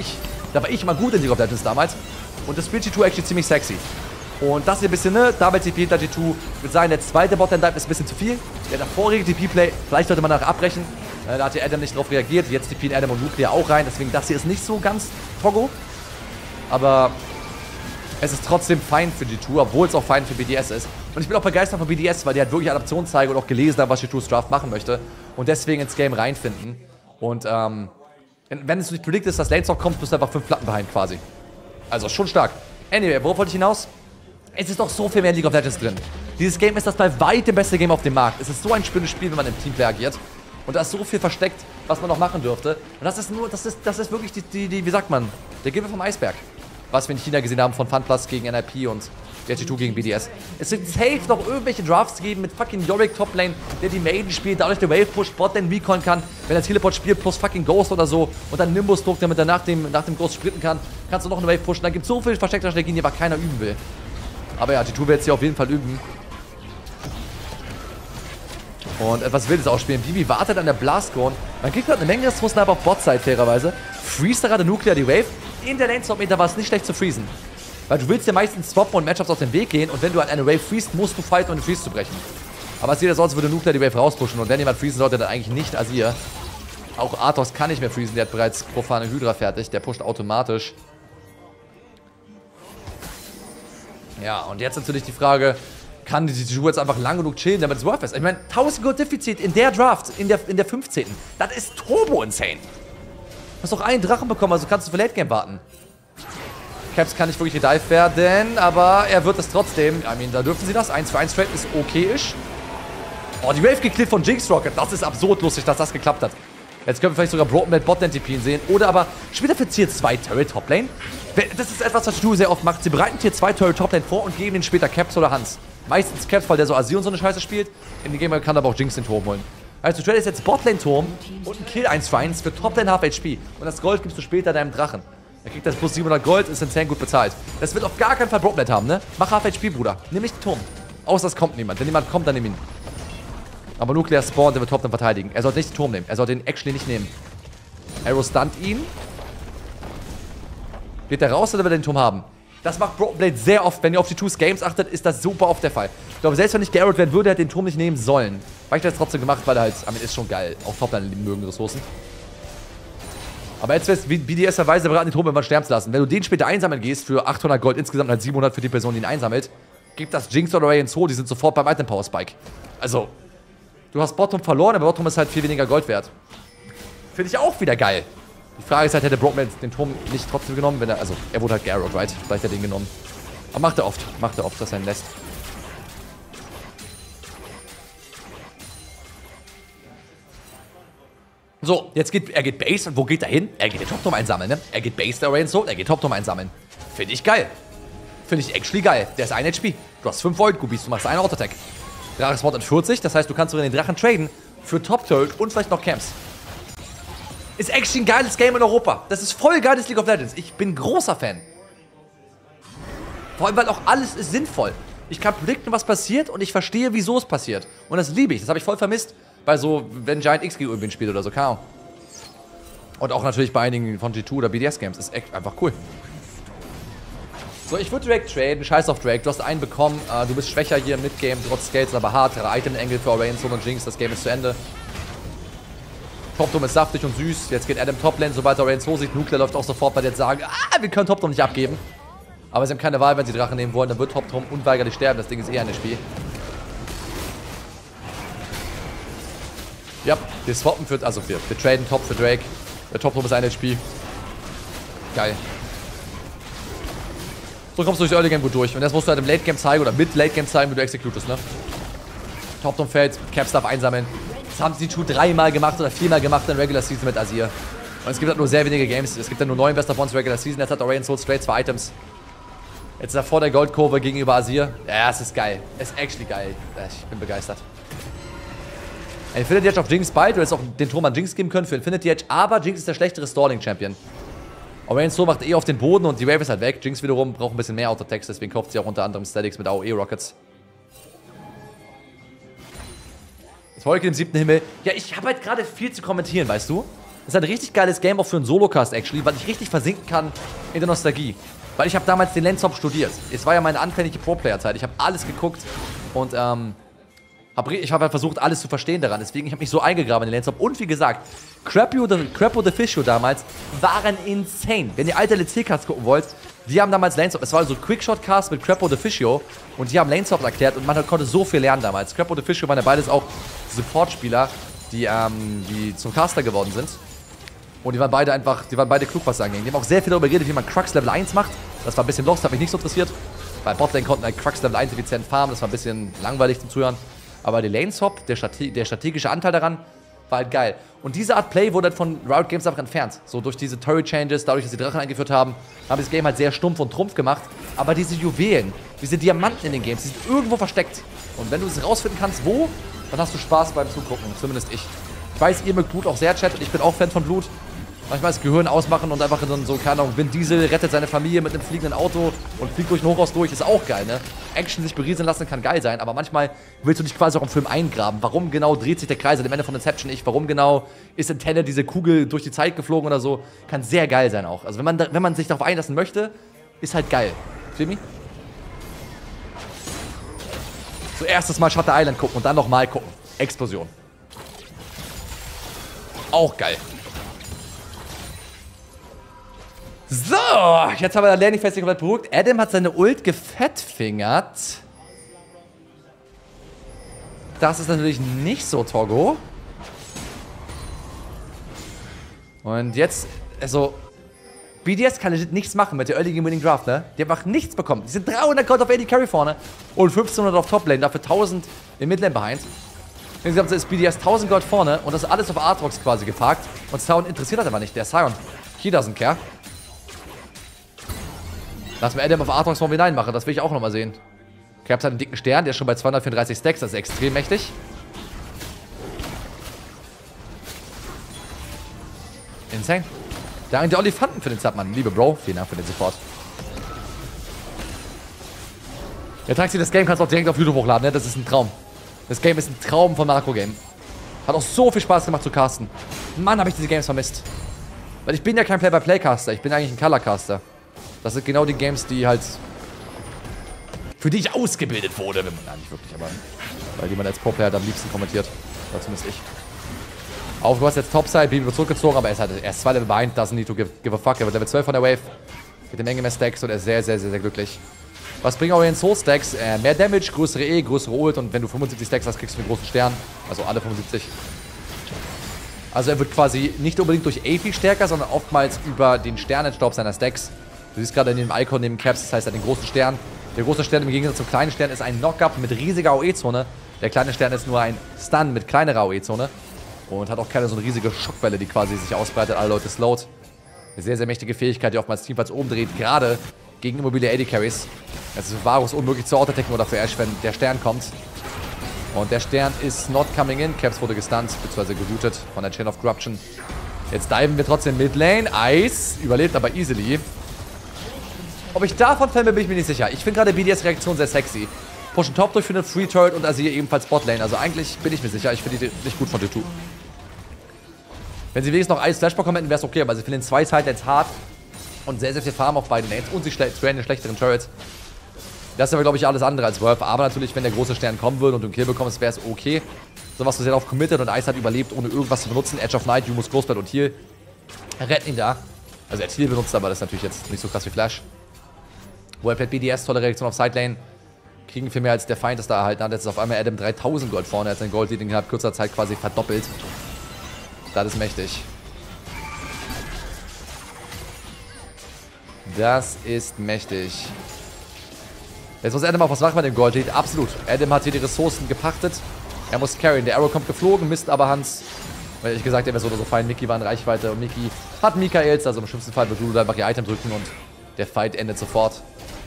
Da war ich mal gut in League of Legends damals. Und das spielt G zwei actually ziemlich sexy. Und das hier ein bisschen, ne? Double T P hinter G zwei. Ich würde sagen, der zweite Botlane-Dive ist ein bisschen zu viel. Der davorige T P-Play, vielleicht sollte man nachher abbrechen. Äh, da hat ja Adam nicht drauf reagiert. Jetzt T P Adam und Nuclear auch rein. Deswegen, das hier ist nicht so ganz Togo. Aber es ist trotzdem fein für G zwei, obwohl es auch fein für B D S ist. Und ich bin auch begeistert von B D S, weil die halt wirklich Adaption zeigen und auch gelesen haben, was G zwei's Draft machen möchte. Und deswegen ins Game reinfinden. Und ähm, wenn es nicht predicted ist, dass Lanestalk kommt, bist du einfach fünf Platten behind quasi. Also schon stark. Anyway, worauf wollte ich hinaus? Es ist doch so viel mehr in League of Legends drin. Dieses Game ist das bei weitem beste Game auf dem Markt. Es ist so ein schönes Spiel, wenn man im Teamplay agiert. Und da ist so viel versteckt, was man noch machen dürfte. Und das ist nur, das ist, das ist wirklich die, die, die, wie sagt man, der Gipfel vom Eisberg. Was wir in China gesehen haben von FunPlus gegen N I P und G zwei gegen B D S. Es wird safe noch irgendwelche Drafts geben mit fucking Yorick Toplane, der die Maiden spielt, dadurch der Wave Push Botlane recon kann, wenn er Teleport spielt plus fucking Ghost oder so und dann Nimbus druckt, damit er nach dem, nach dem Ghost sprinten kann, kannst du noch eine Wave pushen. Da gibt es so viele versteckte Strategien, die aber keiner üben will. Aber ja, G zwei wird jetzt hier auf jeden Fall üben. Und etwas Wildes ausspielen. Bibi wartet an der Blastcone. Man kriegt gerade eine Menge Ressourcen, aber auf Bot-Side fairerweise. Freeze da gerade Nuclear die Wave. In der Lane-Swap-Meter war es nicht schlecht zu freezen. Weil du willst ja meistens swappen und Matchups aus dem Weg gehen. Und wenn du an eine Wave freest, musst du fighten, um den Freeze zu brechen. Aber es sieht so aus, als würde Nuclear die Wave rauspushen. Und wenn jemand freezen sollte, dann eigentlich nicht Azir. Auch Arthos kann nicht mehr freezen. Der hat bereits profane Hydra fertig. Der pusht automatisch. Ja, und jetzt natürlich die Frage, kann die G zwei jetzt einfach lang genug chillen, damit es worth ist? Ich meine, tausend Gold Defizit in der Draft, in der, in der fünfzehnten Das ist turbo-insane. Du hast doch einen Drachen bekommen, also kannst du für Late Game warten. Caps kann nicht wirklich gedived werden, aber er wird es trotzdem. I mean, da dürfen sie das. eins für eins Trade ist okay-ish. Oh, die Wave gekillt von Jinx Rocket. Das ist absurd lustig, dass das geklappt hat. Jetzt können wir vielleicht sogar Broken Bad Botlane T P sehen. Oder aber spielt er für Tier zwei Turret Toplane? Das ist etwas, was Stu sehr oft macht. Sie bereiten Tier zwei Turret Toplane vor und geben ihnen später Caps oder Hans. Meistens Caps, weil der so Azir und so eine Scheiße spielt. In dem Game kann aber auch Jinx den Turm holen. Also du tradest jetzt Botlane-Turm und ein Kill eins für eins für Toplane Half H P. Und das Gold gibst du später deinem Drachen. Er kriegt das plus siebenhundert Gold, ist insane gut bezahlt. Das wird auf gar keinen Fall Brokennet haben, ne? Mach Half H P, Bruder. Nimm nicht den Turm. Außer es kommt niemand. Wenn jemand kommt, dann nimm ihn. Aber Nuclear spawnt, der wird Top dann verteidigen. Er sollte nicht den Turm nehmen. Er sollte den actually nicht nehmen. Arrow stunt ihn. Geht er raus oder will er den Turm haben? Das macht Broken Blade sehr oft. Wenn ihr auf die Two's Games achtet, ist das super oft der Fall. Ich glaube, selbst wenn ich gearrowt werden würde, hätte er den Turm nicht nehmen sollen. Weil ich das trotzdem gemacht, weil er halt, I mean, ist schon geil. Auch Toplane mögen Ressourcen. Aber jetzt wirst du B D S-Weise beraten, den Turm irgendwann sterben zu lassen. Wenn du den später einsammeln gehst, für achthundert Gold insgesamt halt siebenhundert für die Person, die ihn einsammelt, gibt das Jinx oder Ray ins Zoo, die sind sofort beim Item Power Spike. Also, du hast Bottom verloren, aber Bottom ist halt viel weniger Gold wert. Finde ich auch wieder geil. Die Frage ist halt, hätte Broken den Turm nicht trotzdem genommen, wenn er, also, er wurde halt gearrowt, right? Vielleicht hat er den genommen. Aber macht er oft, macht er oft, dass er ihn lässt. So, jetzt geht, er geht Base und wo geht er hin? Er geht den Top-Turm einsammeln, ne? Er geht Base der Rain Soul, er geht Top-Turm einsammeln. Finde ich geil. Finde ich actually geil. Der ist ein H P. Du hast fünf Volt Gubis, du machst einen Auto-Attack. Drache Spot at vierzig, das heißt, du kannst sogar den Drachen traden für Top-Turret und vielleicht noch Camps. Ist actually ein geiles Game in Europa. Das ist voll geiles League of Legends. Ich bin großer Fan. Vor allem, weil auch alles ist sinnvoll. Ich kann predikten, was passiert und ich verstehe, wieso es passiert. Und das liebe ich. Das habe ich voll vermisst. Bei so, wenn Giant X gegen irgendwen spielt oder so, keine Ahnung. Und auch natürlich bei einigen von G zwei oder B D S-Games. Ist echt einfach cool. So, ich würde Drake traden. Scheiß auf Drake. Du hast einen bekommen. Uh, du bist schwächer hier im Mid-Game. Trotz Scales, aber hart. Item-Angle für Rain Soul und Jinx. Das Game ist zu Ende. Top-Turm ist saftig und süß. Jetzt geht Adam Top-Lane. Sobald er Rain Soul sieht, Nuclear läuft auch sofort bei der sagen, ah, wir können Top-Turm nicht abgeben. Aber sie haben keine Wahl, wenn sie Drachen nehmen wollen. Dann wird Top-Turm unweigerlich sterben. Das Ding ist eher ein Spiel. Ja, wir swappen für, also wir, wir traden Top für Drake. Der Top-Turm ist ein H P. Geil. So kommst du durchs Early Game gut durch. Und das musst du halt im Late Game zeigen oder mit Late Game zeigen, wie du executest, ne? Top-Turm fällt, Caps darf einsammeln. Das haben sie schon dreimal gemacht oder viermal gemacht in Regular Season mit Azir. Und es gibt halt nur sehr wenige Games. Es gibt dann nur neun Best of Ones Regular Season. Jetzt hat Orion Soul straight zwei Items. Jetzt ist er vor der Goldkurve gegenüber Azir. Ja, es ist geil. Es ist actually geil. Ich bin begeistert. Infinity Edge auf Jinx bald. Du hättest auch den Turm an Jinx geben können für Infinity Edge. Aber Jinx ist der schlechtere Stalling-Champion. Orion Soul macht eh auf den Boden und die Wave ist halt weg. Jinx wiederum braucht ein bisschen mehr Autotext. Deswegen kauft sie auch unter anderem Statics mit A O E-Rockets. Das Wolke im siebten Himmel. Ja, ich habe halt gerade viel zu kommentieren, weißt du? ist ein richtig geiles Game auch für einen Solocast, actually, weil ich richtig versinken kann in der Nostalgie. Weil ich habe damals den Laneswap studiert. Es war ja meine anfängliche Pro-Player-Zeit. Ich habe alles geguckt und ähm, hab, ich habe halt versucht, alles zu verstehen daran. Deswegen, ich habe mich so eingegraben in den Laneswap. Und wie gesagt, Crapo the, Crapo the Fischio damals waren insane. Wenn ihr alte L C-Casts gucken wollt, die haben damals Laneswap. Es war so Quickshot-Cast mit Crapo the Fischio und die haben Laneswap erklärt und man konnte so viel lernen damals. Crapo the Fischio waren ja beides auch Support-Spieler, die, ähm, die zum Caster geworden sind. Und die waren beide einfach, die waren beide klug, was sie anging. Die haben auch sehr viel darüber geredet, wie man Crux Level eins macht. Das war ein bisschen lost, hat mich nicht so interessiert. Bei Botlane konnten halt Crux Level eins effizient farmen, das war ein bisschen langweilig zum Zuhören. Aber der Laneswap, der, Strate der strategische Anteil daran, war halt geil. Und diese Art Play wurde halt von Riot Games einfach entfernt. So durch diese Turret-Changes, dadurch, dass sie Drachen eingeführt haben, haben das Game halt sehr stumpf und trumpf gemacht. Aber diese Juwelen, diese Diamanten in den Games, die sind irgendwo versteckt. Und wenn du es rausfinden kannst, wo, dann hast du Spaß beim Zugucken, zumindest ich. Ich weiß, ihr mögt Blut auch sehr, Chat, und ich bin auch Fan von Blut. Manchmal das Gehirn ausmachen und einfach in so, keine Ahnung, Vin Diesel rettet seine Familie mit einem fliegenden Auto und fliegt durch ein Hochhaus durch, ist auch geil, ne? Action sich berieseln lassen kann geil sein, aber manchmal willst du dich quasi auch im Film eingraben. Warum genau dreht sich der Kreis am Ende von Inception nicht? Warum genau ist in Tenet diese Kugel durch die Zeit geflogen oder so? Kann sehr geil sein auch. Also wenn man, da, wenn man sich darauf einlassen möchte, ist halt geil. Jimmy? So erstes Mal Shutter Island gucken und dann nochmal gucken. Explosion. Auch geil. So, jetzt haben wir Lenny fest komplett beruhigt. Adam hat seine Ult gefettfingert. Das ist natürlich nicht so, Togo. Und jetzt, also, B D S kann legit nichts machen mit der Early Game Winning Draft, ne? Die haben einfach nichts bekommen. Die sind dreihundert Gold auf A D Carry vorne und fünfzehnhundert auf Toplane, dafür tausend in Midlane behind. Insgesamt ist B D S tausend Gold vorne und das ist alles auf Aatrox quasi geparkt. Und Sion interessiert das aber nicht, der Sion. He doesn't care. Lass mir Adam auf Aatrox von hinein machen, das will ich auch nochmal sehen. Caps hat einen dicken Stern, der ist schon bei zweihundertvierunddreißig Stacks, das ist extrem mächtig. Insane. Danke der Olifanten für den Submann. Liebe Bro, vielen Dank für den Support. Der Taxi, das Game kannst du auch direkt auf YouTube hochladen, ne? Das ist ein Traum. Das Game ist ein Traum von Marco Game. Hat auch so viel Spaß gemacht zu casten. Mann, habe ich diese Games vermisst. Weil ich bin ja kein Play-by-Play-Caster, ich bin eigentlich ein Color-Caster. Das sind genau die Games, die halt für die ich ausgebildet wurde. Wenn man, nein, nicht wirklich, aber weil die man als Pro-Player halt am liebsten kommentiert. Oder zumindest ich. Auf, du hast jetzt Topside, Bibi wird zurückgezogen, aber er ist halt erst zwei Level behind, doesn't need to give, give a fuck. Er wird Level zwölf von der Wave. Mit der Menge mehr Stacks und er ist sehr, sehr, sehr, sehr glücklich. Was bringen auch in Soul Stacks? Äh, mehr Damage, größere E, größere Ult und wenn du fünfundsiebzig Stacks hast, kriegst du einen großen Stern. Also alle fünfundsiebzig. Also er wird quasi nicht unbedingt durch A P stärker, sondern oftmals über den Sternenstaub seiner Stacks. Du siehst gerade in dem Icon neben Caps, das heißt er hat den großen Stern. Der große Stern im Gegensatz zum kleinen Stern ist ein Knock-Up mit riesiger A O E-Zone. Der kleine Stern ist nur ein Stun mit kleinerer A O E-Zone. Und hat auch keine so eine riesige Schockwelle, die quasi sich ausbreitet, alle Leute slowt. Eine sehr, sehr mächtige Fähigkeit, die oftmals Teamfights oben dreht, gerade gegen immobile A D Carries. Es ist für Varus unmöglich zu autotecken oder für Ashe, wenn der Stern kommt. Und der Stern ist not coming in. Caps wurde gestunt, beziehungsweise gelootet von der Chain of Corruption. Jetzt diven wir trotzdem Midlane. Ice überlebt aber easily. Ob ich davon Fan bin, bin ich mir nicht sicher. Ich finde gerade B D S-Reaktion sehr sexy. Pushen Top durch für eine Free Turret und Azir ebenfalls Botlane. Also eigentlich bin ich mir sicher. Ich finde die nicht gut von T zwei. Wenn sie wenigstens noch Ice Flash bekommen hätten, wäre es okay. Aber sie finden zwei Sidelines hart und sehr, sehr viel Farm auf beiden Lanes. Und sie trainen den schlechteren Turrets. Das ist aber, glaube ich, alles andere als Worth. Aber natürlich, wenn der große Stern kommen würde und du einen Kill bekommst, wäre es okay. So was du sehr darauf committed und Ice hat überlebt, ohne irgendwas zu benutzen. Edge of Night, Yumus Großblatt und Heal. Retten ihn da. Also er hat Heal benutzt, aber das ist natürlich jetzt nicht so krass wie Flash. Wellplayed B D S, tolle Reaktion auf Sidelane. Kriegen viel mehr als der Feind das da erhalten hat. Jetzt ist auf einmal Adam dreitausend Gold vorne. Er hat sein Gold-Lead innerhalb kurzer Zeit quasi verdoppelt. Das ist mächtig. Das ist mächtig. Jetzt muss Adam auch was machen mit dem Gold-Lead. Absolut. Adam hat hier die Ressourcen gepachtet. Er muss carryen. Der Arrow kommt geflogen. Mist aber Hans. Weil ich gesagt, er wäre so oder so fein. Mickey war in Reichweite. Und Mickey hat Mikaels. Also im schlimmsten Fall wird Lulu einfach ihr Item drücken. Und der Fight endet sofort.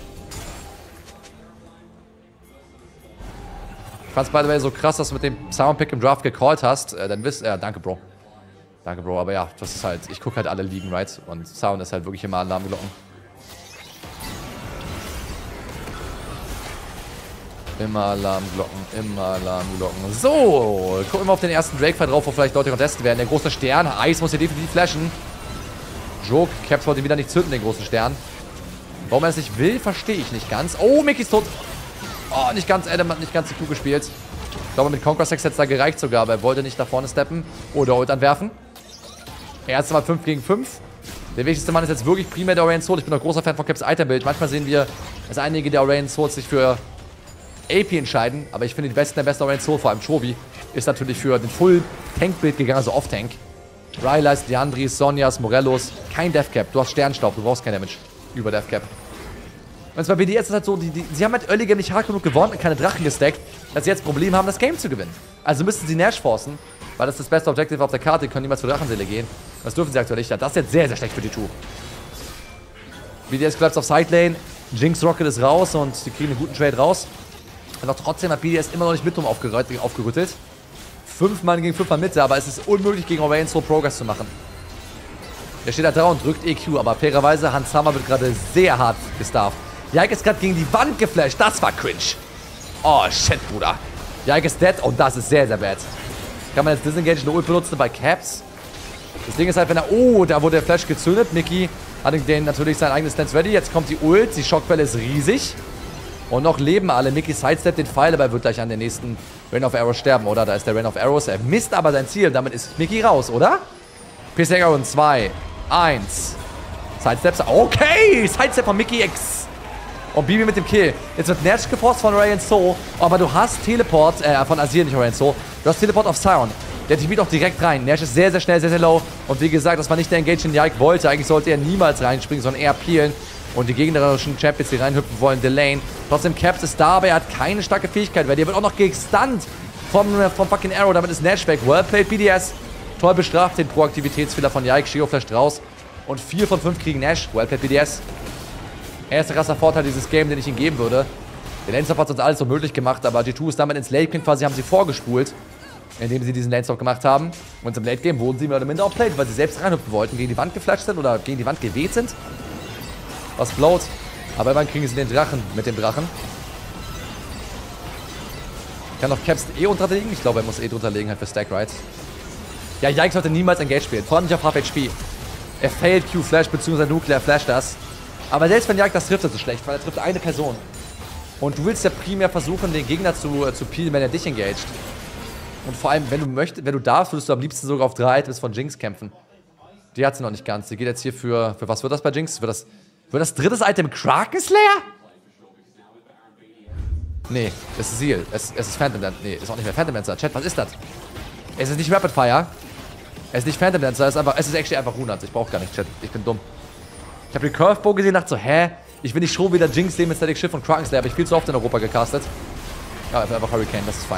Ich fand's by the way so krass, dass du mit dem Soundpick im Draft gecallt hast. Äh, dann wisst ja, danke, Bro. Danke, Bro. Aber ja, das ist halt, ich gucke halt alle Ligen, right? Und Sound ist halt wirklich immer Alarmglocken. Immer Alarmglocken, immer Alarmglocken. So, gucken wir auf den ersten Drake-Fight drauf, wo vielleicht Leute contesten werden. Der große Stern. Ice muss hier definitiv flashen. Joke, Caps wollte ihn wieder nicht zünden, den großen Stern. Warum er es nicht will, verstehe ich nicht ganz. Oh, Mickey ist tot. Oh, nicht ganz, Adam hat nicht ganz die Kuh gespielt. Ich glaube, mit Conquer Sex hätte es da gereicht sogar, aber er wollte nicht nach vorne steppen. Oder Ult anwerfen. Erst mal fünf gegen fünf. Der wichtigste Mann ist jetzt wirklich primär der Orion Sword. Ich bin auch großer Fan von Caps Itembild. Manchmal sehen wir, dass einige der Orion Swords sich für A P entscheiden. Aber ich finde, die besten der besten Orion Sword, vor allem Chovy, ist natürlich für den Full-Tank-Bild gegangen, also Off-Tank. Rylais, Deandris, Sonjas, Morellos. Kein Deathcap. Du hast Sternstaub. Du brauchst kein Damage über Deathcap. Und zwar B D S ist halt so, die, die, sie haben halt Early Game nicht hart genug gewonnen und keine Drachen gestackt, dass sie jetzt Probleme haben, das Game zu gewinnen. Also müssen sie Nash forcen, weil das ist das beste Objective auf der Karte. Die können niemals für Drachenseele gehen. Das dürfen sie aktuell nicht. Das ist jetzt sehr, sehr schlecht für die Tour. B D S bleibt auf Sidelane. Jinx Rocket ist raus und die kriegen einen guten Trade raus. Und auch trotzdem hat B D S immer noch nicht Midroom aufgerüttelt. Fünf Mann gegen fünf Mann Mitte, aber es ist unmöglich, gegen Orion so Progress zu machen. Der steht da drauf und drückt E Q, aber fairerweise, Hans Hammer wird gerade sehr hart gestarft. Jaik ist gerade gegen die Wand geflasht, das war cringe. Oh, shit, Bruder. Jaik ist dead und das ist sehr, sehr bad. Kann man jetzt Disengage eine Ult benutzen bei Caps? Das Ding ist halt, wenn er... Oh, da wurde der Flash gezündet. Mickey hat den natürlich sein eigenes Stance ready. Jetzt kommt die Ult, die Schockwelle ist riesig. Und noch leben alle. Mickey sidesteppt den Pfeil, aber er wird gleich an den nächsten Rain of Arrows sterben, oder? Da ist der Rain of Arrows. Er misst aber sein Ziel. Damit ist Mickey raus, oder? P C Arrow in zwei, eins. Sidesteps. Okay! Sidestep von Mickey X. Und Bibi mit dem Kill. Jetzt wird Nash geforst von Orion So. Aber du hast Teleport, äh, von Azir, nicht Orion So. Du hast Teleport auf Sion. Der TP't auch direkt rein. Nash ist sehr, sehr schnell, sehr, sehr low. Und wie gesagt, das war nicht der Engage, den Jaik wollte. Eigentlich sollte er niemals reinspringen, sondern eher peelen. Und die gegnerischen Champions, die reinhüpfen wollen, Delane. Trotzdem, Caps ist da, aber er hat keine starke Fähigkeit, weil der wird auch noch gestunt vom, vom fucking Arrow. Damit ist Nash weg. Well played, B D S. Toll bestraft den Proaktivitätsfehler von Jaik. Shio flasht raus. Und vier von fünf kriegen Nash. Well played, B D S. Erster krasser Vorteil dieses Game, den ich ihm geben würde. Der Lanestop hat uns alles so möglich gemacht, aber G zwei ist damit ins Late-Game quasi, haben sie vorgespult, indem sie diesen Lanestop gemacht haben. Und im Late-Game wurden sie mehr oder minder outplayed, weil sie selbst reinhüpfen wollten, gegen die Wand geflasht sind oder gegen die Wand geweht sind. Was float. Aber immerhin kriegen sie den Drachen mit dem Drachen. Kann auf Caps eh unterlegen? Ich glaube, er muss eh drunter legen, halt für Stack Rights. Ja, Jaik sollte niemals Engage spielen, vor allem nicht auf Half H P. Er failed Q-Flash bzw. Nuclear Flash das. Aber selbst wenn Jaik das trifft, ist es schlecht, weil er trifft eine Person. Und du willst ja primär versuchen, den Gegner zu, äh, zu peelen, wenn er dich engaged. Und vor allem, wenn du möchtest, wenn du darfst, würdest du am liebsten sogar auf drei Items von Jinx kämpfen. Die hat sie noch nicht ganz. Die geht jetzt hier für... Für was wird das bei Jinx? Wird das, wird das drittes Item Kraken Slayer? Nee, es ist Seal. Es, es ist Phantom Dancer. Nee, ist auch nicht mehr Phantom Dancer. Chat, was ist das? Es ist nicht Rapid Fire. Es ist nicht Phantom Dancer. Es ist, einfach, es ist actually einfach Runat. Ich brauch gar nicht, Chat. Ich bin dumm. Ich habe die Curvebow gesehen und dachte so, hä? Ich will nicht schon wieder Jinx sehen mit Static Shift und Kraken Slayer. Habe ich viel zu oft in Europa gecastet. Ja, einfach Hurricane. Das ist fein.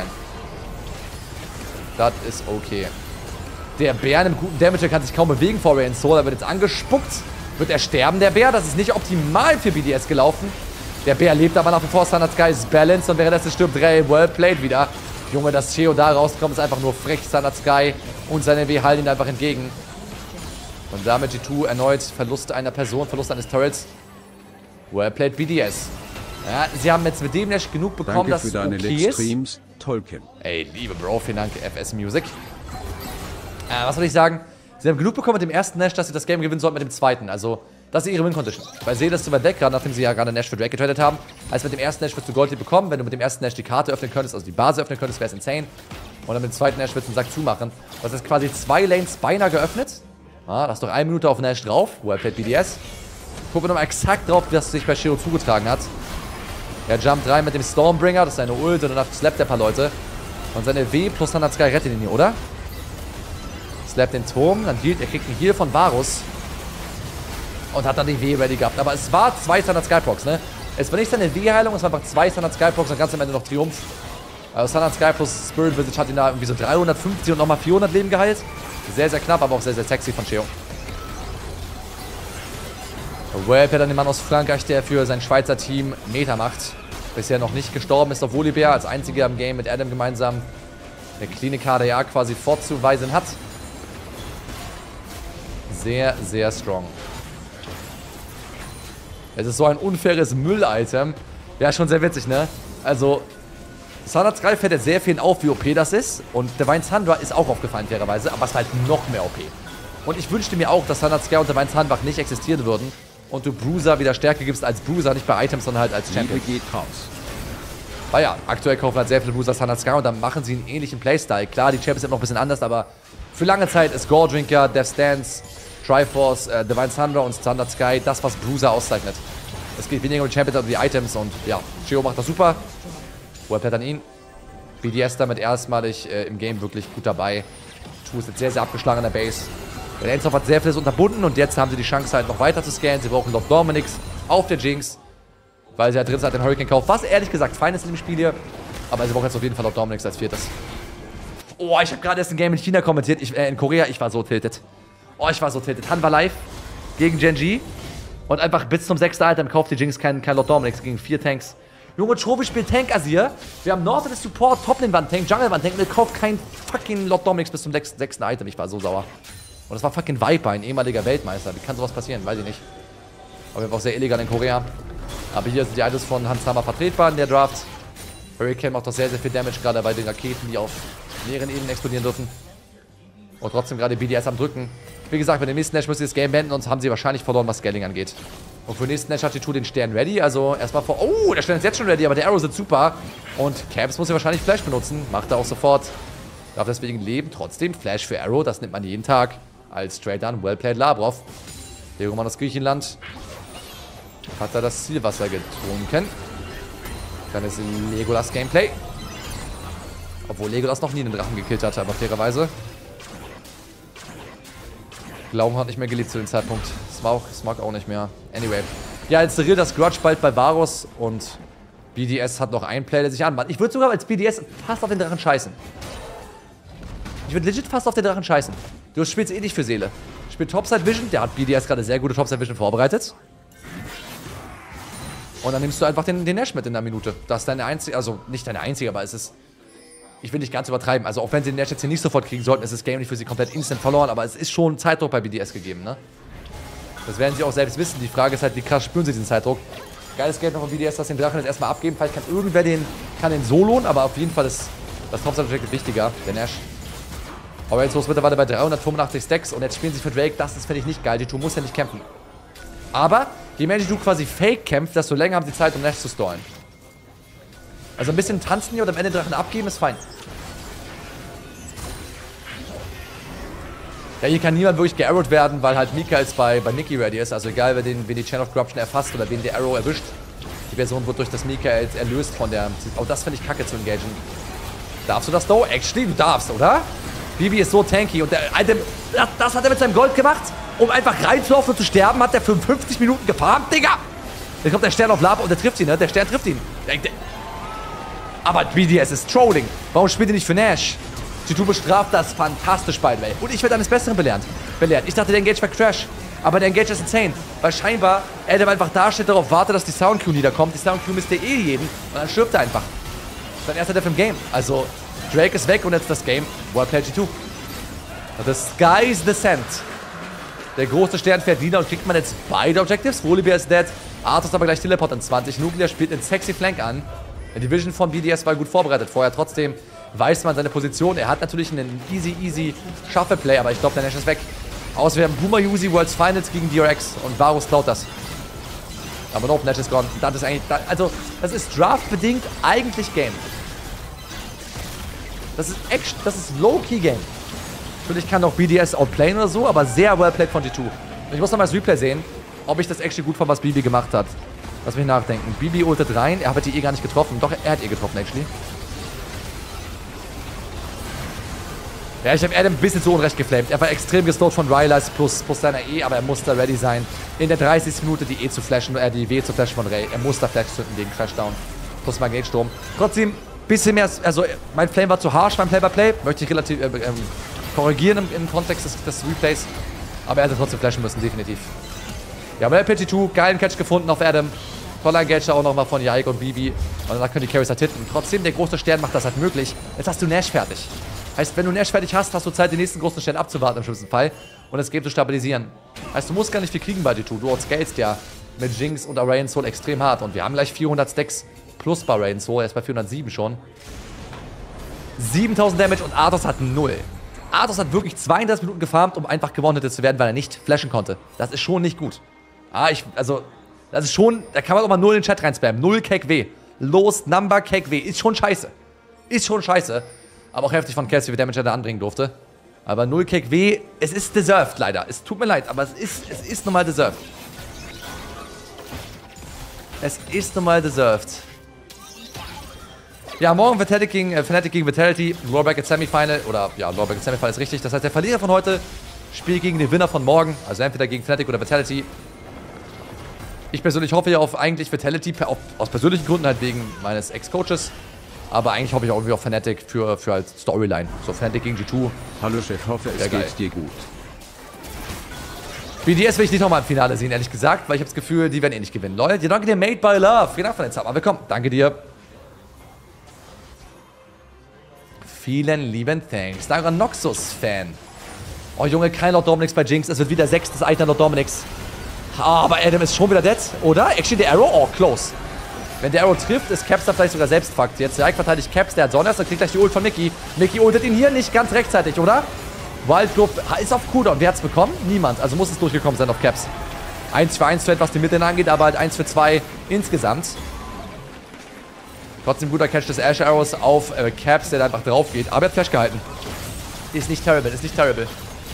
Das ist okay. Der Bär mit guten Damage, kann sich kaum bewegen vor Orion So. Er wird jetzt angespuckt. Wird er sterben, der Bär? Das ist nicht optimal für B D S gelaufen. Der Bär lebt aber nach wie vor. Standard Sky ist balanced und währenddessen stirbt Ray. Well played wieder. Junge, dass Cheo da rauskommt, ist einfach nur frech. Standard Sky und seine W halten ihn einfach entgegen. Und damit G zwei erneut Verlust einer Person, Verlust eines Turrets. Well played, B D S. Ja, sie haben jetzt mit dem Nash genug bekommen, dass es okay ist. Tolkien. Ey, liebe Bro, vielen Dank, F S Music. Äh, was soll ich sagen? Sie haben genug bekommen mit dem ersten Nash, dass sie das Game gewinnen sollten mit dem zweiten. Also, das ist ihre Win-Condition. Weil Seele ist zu weit weg, gerade nachdem sie ja gerade Nash für Drake getradet haben. Als mit dem ersten Nash wirst du Gold bekommen. Wenn du mit dem ersten Nash die Karte öffnen könntest, also die Basis öffnen könntest, wäre es insane. Und dann mit dem zweiten Nash wird es den Sack zumachen. Das ist quasi zwei Lanes beinahe geöffnet. Ah, da hast du noch eine Minute auf Nash drauf. Well played, B D S. Gucken wir nochmal exakt drauf, was sich bei Shiro zugetragen hat. Er jumpt rein mit dem Stormbringer, das ist seine Ult, und danach slappt er ein paar Leute. Und seine W plus Standard Sky rettet ihn hier, oder? Slappt den Turm, dann dealt, er kriegt einen Heal von Varus. Und hat dann die W ready gehabt. Aber es war zwei Standard Sky Procs, ne? Es war nicht seine W-Heilung, es war einfach zwei Standard Sky Procs und ganz am Ende noch Triumph. Also Standard Sky plus Spirit Visage hat ihn da irgendwie so dreihundertfünfzig und nochmal vierhundert Leben geheilt. Sehr, sehr knapp, aber auch sehr, sehr sexy von Cheo. Web hat dann den Mann aus Frankreich, der für sein Schweizer Team Meter macht. Bisher noch nicht gestorben ist, obwohl Volibear als einziger im Game mit Adam gemeinsam eine Klinik-H D A quasi vorzuweisen hat. Sehr, sehr strong. Es ist so ein unfaires Müll-Item. Ja, schon sehr witzig, ne? Also, Thunder Sky fällt jetzt sehr vielen auf, wie O P das ist. Und Divine Thunder ist auch aufgefallen, fairerweise. Aber es ist halt noch mehr O P. Und ich wünschte mir auch, dass Thunder Sky und Divine Thunder nicht existieren würden. Und du Bruiser wieder Stärke gibst als Bruiser, nicht bei Items, sondern halt als Champion. Liebe geht raus. Weil ja, aktuell kaufen halt sehr viele Bruiser Thunder Sky und dann machen sie einen ähnlichen Playstyle. Klar, die Champions sind noch ein bisschen anders, aber für lange Zeit ist Goredrinker, Death Stance, Triforce, äh, Divine Thunder und Thunder Sky das, was Bruiser auszeichnet. Es geht weniger um die Champions als um die Items und ja, Shio macht das super. Webpad an ihn. B D S damit erstmalig äh, im Game wirklich gut dabei. Tu ist jetzt sehr, sehr abgeschlagen an der Base. Der Ensov hat sehr vieles unterbunden und jetzt haben sie die Chance halt noch weiter zu scannen. Sie brauchen Lord Dominix auf der Jinx, weil sie halt drin sind, den Hurricane kauft. Was ehrlich gesagt fein ist in dem Spiel hier. Aber sie brauchen jetzt auf jeden Fall Lord Dominix als viertes. Oh, ich habe gerade erst ein Game in China kommentiert, ich, äh, in Korea. Ich war so tilted. Oh, ich war so tilted. Han war live gegen Genji. Und einfach bis zum sechsten Item kauft die Jinx kein, kein Lord Dominix gegen vier Tanks. Junge, Trophy spielt Tank Azir. Wir haben Nord des Support, Toplane Wand Tank, Jungle Wand Tank und er kauft kein fucking Lord Dominix bis zum sechsten Item. Ich war so sauer. Und das war fucking Viper, ein ehemaliger Weltmeister. Wie kann sowas passieren? Weiß ich nicht. Aber wir waren auch sehr illegal in Korea. Aber hier sind die Items von Hans Hammer vertretbar in der Draft. Hurricane macht doch sehr, sehr viel Damage, gerade bei den Raketen, die auf mehreren Ebenen explodieren dürfen. Und trotzdem gerade B D S am Drücken. Wie gesagt, bei dem nächsten Dash müssen sie das Game beenden, sonst haben sie wahrscheinlich verloren, was Scaling angeht. Und für den nächsten Dash hat G zwei den Stern ready. Also erstmal vor. Oh, der Stern ist jetzt schon ready, aber der Arrow sind super. Und Caps muss ja wahrscheinlich Flash benutzen. Macht er auch sofort. Darf deswegen leben. Trotzdem Flash für Arrow, das nimmt man jeden Tag. Als straight done, well played Labrov. Legoman aus Griechenland. Hat er das Zielwasser getrunken. Dann ist Legolas Gameplay. Obwohl Legolas noch nie einen Drachen gekillt hatte, aber fairerweise. Glauben hat nicht mehr geliebt zu dem Zeitpunkt. Smaug, Smaug auch nicht mehr. Anyway. Ja, installiert das Grudge bald bei Varus und B D S hat noch einen Play, der sich anbahnt. Ich würde sogar als B D S fast auf den Drachen scheißen. Ich würde legit fast auf den Drachen scheißen. Du spielst eh nicht für Seele. Spielt Topside Vision, der hat B D S gerade sehr gute Topside Vision vorbereitet. Und dann nimmst du einfach den, den Nash mit in der Minute. Das ist deine einzige, also nicht deine einzige, aber es ist, ich will nicht ganz übertreiben. Also auch wenn sie den Nash jetzt hier nicht sofort kriegen sollten, ist das Game nicht für sie komplett instant verloren, aber es ist schon Zeitdruck bei B D S gegeben, ne? Das werden sie auch selbst wissen. Die Frage ist halt, wie krass spüren sie diesen Zeitdruck. Geiles Game noch von B D S, dass den Drachen jetzt erstmal abgeben. Vielleicht kann irgendwer den, kann den soloen, aber auf jeden Fall ist das Topside-Objective wichtiger, der Nash. Aber jetzt los mittlerweile bei dreihundertfünfundachtzig Stacks und jetzt spielen sie für Drake. Das ist, finde ich, nicht geil. G zwei muss ja nicht kämpfen. Aber je mehr G zwei quasi fake kämpft, desto länger haben sie Zeit, um Nash zu stallen. Also ein bisschen tanzen hier und am Ende Drachen abgeben ist fein. Ja, hier kann niemand wirklich gearrowt werden, weil halt Michaels bei, bei Nikki ready ist. Also egal, wer, den, wen die Chain of Corruption erfasst oder wen der Arrow erwischt. Die Person wird durch das Michaels erlöst von der... Oh, das finde ich kacke zu engagen. Darfst du das though? Actually, du darfst, oder? Bibi ist so tanky und der Item, das, das hat er mit seinem Gold gemacht, um einfach reinzulaufen und zu sterben, hat er für fünfzig Minuten gefarmt, Digga. Jetzt kommt der Stern auf Lab und der trifft ihn, ne? Der Stern trifft ihn. Der, der, aber B D S ist Trolling. Warum spielt ihr nicht für Nash? G zwei bestraft das fantastisch, by the way. Und ich werde eines Besseren belehrt. belehrt. Ich dachte, der Engage war Crash. Aber der Engage ist insane. Weil scheinbar Adam einfach da steht, darauf wartet, dass die Sound Q niederkommt. Die Sound Q müsst ihr eh jeden. Und dann stirbt er einfach. Sein erster Death im Game. Also, Drake ist weg und jetzt das Game. Well played G zwei. The Sky's Descent. Der große Stern fährt wieder und kriegt man jetzt beide Objectives. Volibear ist dead. Arthur ist aber gleich Teleport in zwanzig. Nuclear spielt einen sexy Flank an. Die Division von B D S war gut vorbereitet vorher. Trotzdem weiß man seine Position. Er hat natürlich einen easy, easy Shuffle-Play, aber ich glaube, der Nash ist weg. Außer wir haben Boomer Yuzi Worlds Finals gegen D R X und Varus klaut das. Aber nope, Nash ist gone. Das ist eigentlich, also, das ist draftbedingt eigentlich Game. Das ist echt, das ist Low-Key-Game. Natürlich kann auch B D S outplayen oder so, aber sehr well played von G zwei. Und ich muss nochmal das Replay sehen, ob ich das actually gut fand, was Bibi gemacht hat. Lass mich nachdenken. Bibi ultet rein, er hat die eh gar nicht getroffen. Doch, er hat eh getroffen, actually. Ja, ich habe Adam ein bisschen zu Unrecht geflamed. Er war extrem geslowt von Rylers plus, plus seiner E, aber er musste ready sein, in der dreißigsten Minute die E zu flashen, äh, die W zu flashen von Ray. Er musste Flash zünden gegen Crashdown. Plus Magnetsturm. Trotzdem, bisschen mehr, also mein Flame war zu harsh beim Play-by-Play. Möchte ich relativ äh, ähm, korrigieren im, im Kontext des, des Replays. Aber er hätte trotzdem flashen müssen, definitiv. Ja, aber P G zwei, geilen Catch gefunden auf Adam. Toller Engager auch nochmal von Jaik und Bibi. Und danach können die Carries halt hitten. Trotzdem, der große Stern macht das halt möglich. Jetzt hast du Nash fertig. Heißt, wenn du Nash fertig hast, hast du Zeit, den nächsten großen Stern abzuwarten im schlimmsten Fall. Und das Game zu stabilisieren. Heißt, du musst gar nicht viel kriegen bei G zwei. Du outscalest ja mit Jinx und Array and Soul extrem hart. Und wir haben gleich vierhundert Stacks plus bei Raiden so. Er ist bei vierhundertsieben schon. siebentausend Damage und Arthas hat null. Arthas hat wirklich zweiunddreißig Minuten gefarmt, um einfach gewonnen zu werden, weil er nicht flashen konnte. Das ist schon nicht gut. Ah, ich, also, das ist schon, da kann man doch mal null in den Chat reinspammen. null K W. Los, Number K W. Ist schon scheiße. Ist schon scheiße. Aber auch heftig von Cass, wie viel Damage er da anbringen durfte. Aber null K W, es ist deserved leider. Es tut mir leid, aber es ist, es ist nun mal deserved. Es ist nun mal deserved. Ja, morgen Fnatic gegen, äh, Fnatic gegen Vitality, Lower Bracket Semifinal, oder ja, Lower Bracket Semifinal ist richtig. Das heißt, der Verlierer von heute spielt gegen den Winner von morgen, also entweder gegen Fnatic oder Vitality. Ich persönlich hoffe ja auf eigentlich Vitality, auf, aus persönlichen Gründen halt wegen meines Ex-Coaches. Aber eigentlich hoffe ich auch irgendwie auf Fnatic für, für halt Storyline. So Fnatic gegen G zwei. Hallo Chef, hoffe es geil. geht dir gut. B D S will ich nicht nochmal im Finale sehen, ehrlich gesagt, weil ich habe das Gefühl, die werden eh nicht gewinnen. Leute, dir danke dir, Made by Love. Vielen Dank für den Sub. Willkommen. Danke dir. Vielen lieben Thanks. Danke an Noxus-Fan. Oh Junge, kein Lord Dominix bei Jinx. Es wird wieder sechstes Item Lord Dominix. Ah, aber Adam ist schon wieder dead, oder? Actually, der Arrow? Oh, close. Wenn der Arrow trifft, ist Caps da vielleicht sogar selbst fucked. Jetzt direkt verteidigt Caps, der hat Sonners, dann kriegt gleich die Ult von Mickey. Mickey ultet ihn hier nicht ganz rechtzeitig, oder? Wildgroup ist auf Cooldown. Wer hat's bekommen? Niemand. Also muss es durchgekommen sein auf Caps. eins für eins Trade, was die Mitte angeht, aber halt eins für zwei insgesamt. Trotzdem guter Catch des Ash Arrows auf äh, Caps, der da einfach drauf geht. Aber er hat Flash gehalten. Ist nicht terrible, ist nicht terrible.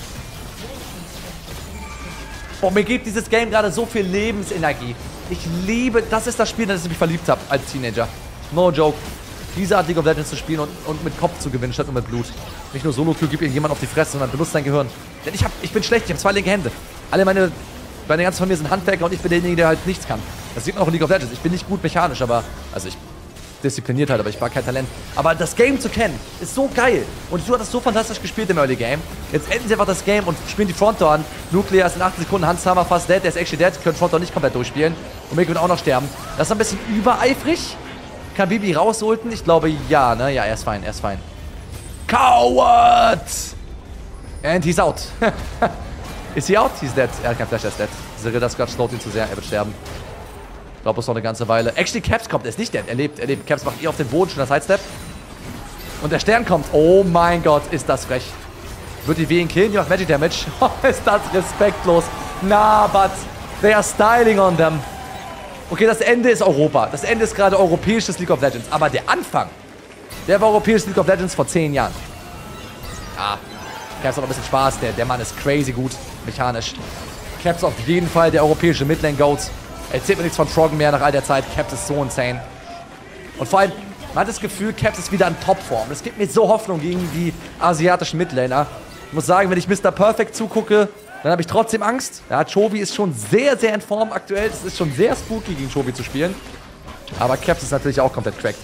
Oh, mir gibt dieses Game gerade so viel Lebensenergie. Ich liebe, das ist das Spiel, in das ich mich verliebt habe als Teenager. No joke. Diese Art League of Legends zu spielen und, und mit Kopf zu gewinnen, statt nur mit Blut. Nicht nur Solo-Q, gib irgendjemand auf die Fresse, sondern benutzt dein Gehirn. Denn ich, hab, ich bin schlecht, ich habe zwei linke Hände. Alle meine, meine ganze Familie sind Handwerker und ich bin derjenige, der halt nichts kann. Das sieht man auch in League of Legends. Ich bin nicht gut mechanisch, aber, also ich diszipliniert halt, aber ich war kein Talent. Aber das Game zu kennen, ist so geil. Und du hast das so fantastisch gespielt im Early Game. Jetzt enden sie einfach das Game und spielen die Frontdoor an. Nuclear ist in achtzehn Sekunden, Hans Hammer fast dead, der ist actually dead, können Frontdoor nicht komplett durchspielen. Und Mick wird auch noch sterben. Das ist ein bisschen übereifrig. Kann Bibi rausulten? Ich glaube, ja, ne? Ja, er ist fein, er ist fein. Coward! And he's out. Ist he out? He's dead. Er hat kein Flash, er ist dead. Das gerade slowt ihn zu sehr, er wird sterben. Ich glaube, es noch eine ganze Weile. Actually, Caps kommt, er ist nicht dead. Er lebt, er lebt. Caps macht ihr auf den Boden, schon das Sidestep. Und der Stern kommt. Oh mein Gott, ist das frech. Wird die W ihn killen? Die macht Magic Damage. Oh, ist das respektlos. Na, but they are styling on them. Okay, das Ende ist Europa. Das Ende ist gerade europäisches League of Legends. Aber der Anfang, der war europäisches League of Legends vor zehn Jahren. Ja, Caps hat noch ein bisschen Spaß. Der, der Mann ist crazy gut, mechanisch. Caps auf jeden Fall der europäische Midlane-Goat. Erzählt mir nichts von Froggen mehr nach all der Zeit. Caps ist so insane. Und vor allem, man hat das Gefühl, Caps ist wieder in Topform. Das gibt mir so Hoffnung gegen die asiatischen Midlaner. Ich muss sagen, wenn ich Mister Perfect zugucke, dann habe ich trotzdem Angst. Ja, Chovy ist schon sehr, sehr in Form aktuell. Es ist schon sehr spooky, gegen Chovy zu spielen. Aber Caps ist natürlich auch komplett cracked.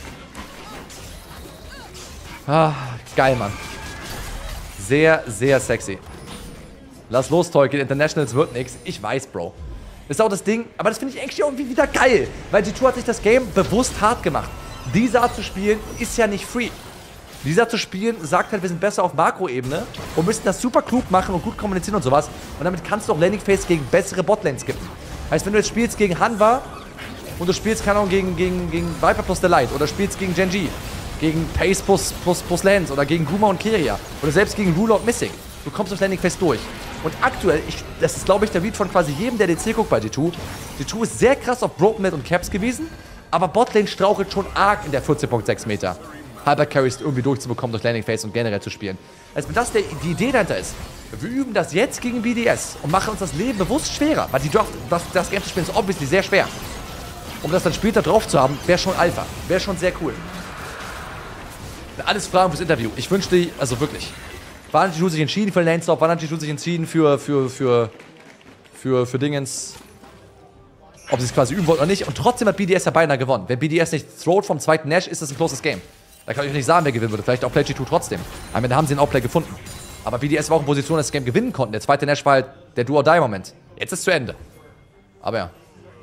Ah, geil, Mann. Sehr, sehr sexy. Lass los, Tolkien. Internationals wird nix. Ich weiß, Bro. Das ist auch das Ding, aber das finde ich eigentlich irgendwie wieder geil. Weil G zwei hat sich das Game bewusst hart gemacht. Diese Art zu spielen ist ja nicht free. Diese Art zu spielen sagt halt, wir sind besser auf Makroebene und müssen das super klug machen und gut kommunizieren und sowas. Und damit kannst du auch Landing Phase gegen bessere Botlanes skippen. Heißt, wenn du jetzt spielst gegen Hanwha und du spielst, keine Ahnung, gegen, gegen, gegen Viper plus Delight oder spielst gegen Genji, gegen Pace plus, plus, plus Lance oder gegen Guma und Keria oder selbst gegen Ruler und Missing, du kommst durch Landing Phase durch. Und aktuell, ich, das ist glaube ich der Read von quasi jedem, der D C guckt bei G zwei. G zwei ist sehr krass auf Broken Net und Caps gewesen, aber Botlane strauchelt schon arg in der vierzehn Komma sechs Meter. Hypercarries irgendwie durchzubekommen durch Landing Phase und generell zu spielen. Also wenn das der, die Idee dahinter ist, wir üben das jetzt gegen B D S und machen uns das Leben bewusst schwerer, weil die Draft, das, das Game zu spielen ist obviously sehr schwer. Um das dann später drauf zu haben, wäre schon Alpha, wäre schon sehr cool. Alles Fragen fürs Interview. Ich wünschte, also wirklich. Wann hat G zwei sich entschieden für den Lane-Stop? Wann hat G zwei sich entschieden für, für, für, für, für Dingens? Ob sie es quasi üben wollten oder nicht. Und trotzdem hat B D S ja beinahe gewonnen. Wenn B D S nicht throwt vom zweiten Nash, ist das ein closes Game. Da kann ich euch nicht sagen, wer gewinnen würde. Vielleicht auch Play G zwei trotzdem. Am Ende haben sie einen Outplay gefunden. Aber B D S war auch in Position, dass sie das Game gewinnen konnten. Der zweite Nash war halt der Do-or-Die-Moment. Jetzt ist es zu Ende. Aber ja.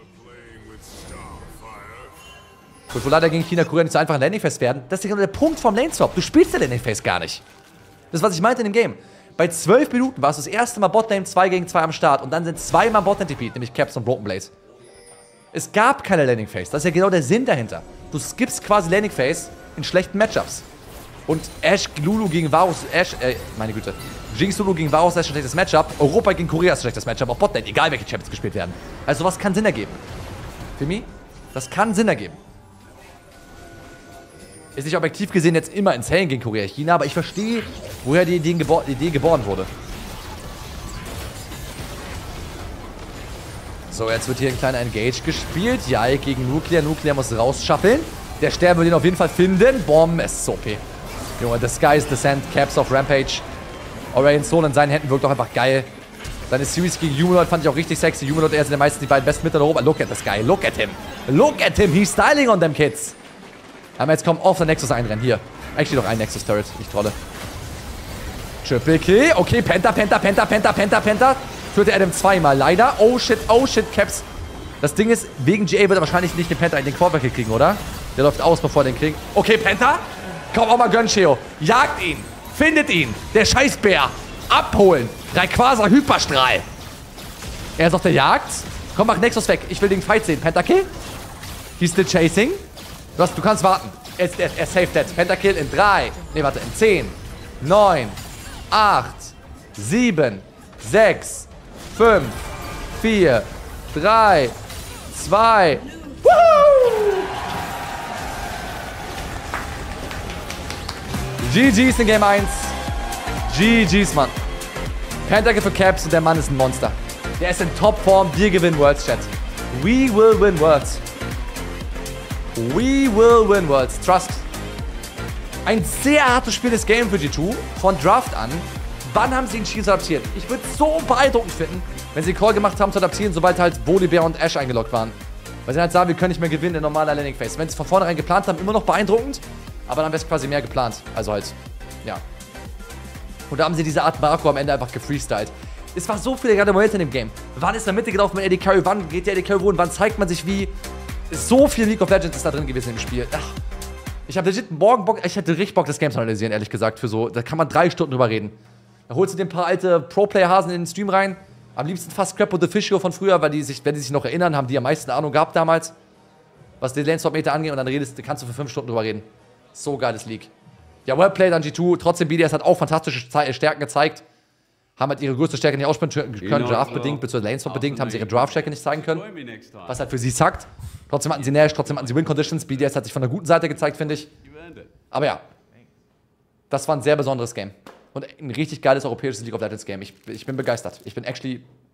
Gut, wo leider gegen China Korea nicht so einfach ein Landing-Phase werden. Das ist genau der Punkt vom Lane-Swap. Du spielst der Landing-Phase gar nicht. Das ist, was ich meinte in dem Game. Bei zwölf Minuten warst du das erste Mal Botlane zwei gegen zwei am Start und dann sind zweimal Botlane T P, nämlich Caps und Broken Blaze. Es gab keine Laning Phase. Das ist ja genau der Sinn dahinter. Du skippst quasi Laning Phase in schlechten Matchups. Und Ashe Lulu gegen Varus, Ashe, äh, meine Güte. Jinx Lulu gegen Varus ist ein schlechtes Matchup. Europa gegen Korea ist ein schlechtes Matchup. Auch Botlane, egal welche Champions gespielt werden. Also sowas kann Sinn ergeben. Für mich? Das kann Sinn ergeben. Ist nicht objektiv gesehen jetzt immer insane gegen Korea, China, aber ich verstehe, woher die Idee, gebor die Idee geboren wurde. So, jetzt wird hier ein kleiner Engage gespielt. Jai gegen Nuclear. Nuclear muss rausschaffeln. Der Stern wird ihn auf jeden Fall finden. Bomb, es ist so O P. Junge, the sky is descent. Caps auf Rampage. Orion Soul in seinen Händen wirkt doch einfach geil. Seine Series gegen Humanoid fand ich auch richtig sexy. Humanoid, er sind ja meistens die beiden besten Mitte in Europa. Look at this guy. Look at him. Look at him. He's styling on them kids. Aber jetzt kommen auf der Nexus einrennen. Hier. Eigentlich steht doch ein Nexus Turret. Ich trolle. Triple Kill. Okay, Penta, Penta, Penta, Penta, Penta, Penta. Tötet Adam zweimal. Leider. Oh shit, oh shit, Caps. Das Ding ist, wegen G A wird er wahrscheinlich nicht den Penta in den Quarterback kriegen, oder? Der läuft aus, bevor er den kriegt. Okay, Penta. Komm auch mal gönn, Cheo. Jagt ihn. Findet ihn. Der Scheißbär. Abholen. Rayquaza Hyperstrahl. Er ist auf der Jagd. Komm, mach Nexus weg. Ich will den Fight sehen. Pentakill. He's still chasing. Du, hast, du kannst warten. Er ist dead. Er ist safe dead. Pentakill in drei. Ne, warte. In zehn. neun. acht. sieben. sechs. fünf. vier. drei. zwei. Woohoo! G G's in Game eins. G G's, Mann. Pentakill für Caps und der Mann ist ein Monster. Der ist in Topform. Wir gewinnen Worlds, Chat. We will win Worlds. We will win Worlds. Trust. Ein sehr hartes Spiel des Game für G zwei. Von Draft an. Wann haben sie ihn Shields adaptiert? Ich würde es so beeindruckend finden, wenn sie Call gemacht haben zu adaptieren, sobald halt Volibear und Ashe eingeloggt waren. Weil sie halt sagen, wir können nicht mehr gewinnen in normaler Laning Phase. Wenn sie von vornherein geplant haben, immer noch beeindruckend. Aber dann wäre es quasi mehr geplant. Also halt, ja. Und da haben sie diese Art Marco am Ende einfach gefreestylt. Es war so viele gerade Momente in dem Game. Wann ist in der Mitte gelaufen mit A D Carry? Wann geht der A D Carry wohin? Wann zeigt man sich wie? So viel League of Legends ist da drin gewesen im Spiel. Ach. Ich habe legit morgen Bock, ich hätte richtig Bock, das Game zu analysieren, ehrlich gesagt. Für so, da kann man drei Stunden drüber reden. Da holst du dir ein paar alte Pro-Player-Hasen in den Stream rein. Am liebsten fast Scrap und The Fischio von früher, weil die sich, wenn die sich noch erinnern, haben die am meisten Ahnung gehabt damals. Was den Lane-Swap-Meter angeht, und dann redest, kannst du für fünf Stunden drüber reden. So geiles League. Ja, well-played an G zwei. Trotzdem, B D S hat auch fantastische Ze Stärken gezeigt. Haben halt ihre größte Stärke nicht ausspielen können, Draft-bedingt, beziehungsweise Lane-Swap-bedingt, haben sie ihre Draft-Stärke nicht zeigen können. Was halt für sie zackt. Trotzdem hatten sie Nash, trotzdem hatten sie Win-Conditions. B D S hat sich von der guten Seite gezeigt, finde ich. Aber ja, das war ein sehr besonderes Game. Und ein richtig geiles europäisches League of Legends Game. Ich, ich bin begeistert. Ich bin actually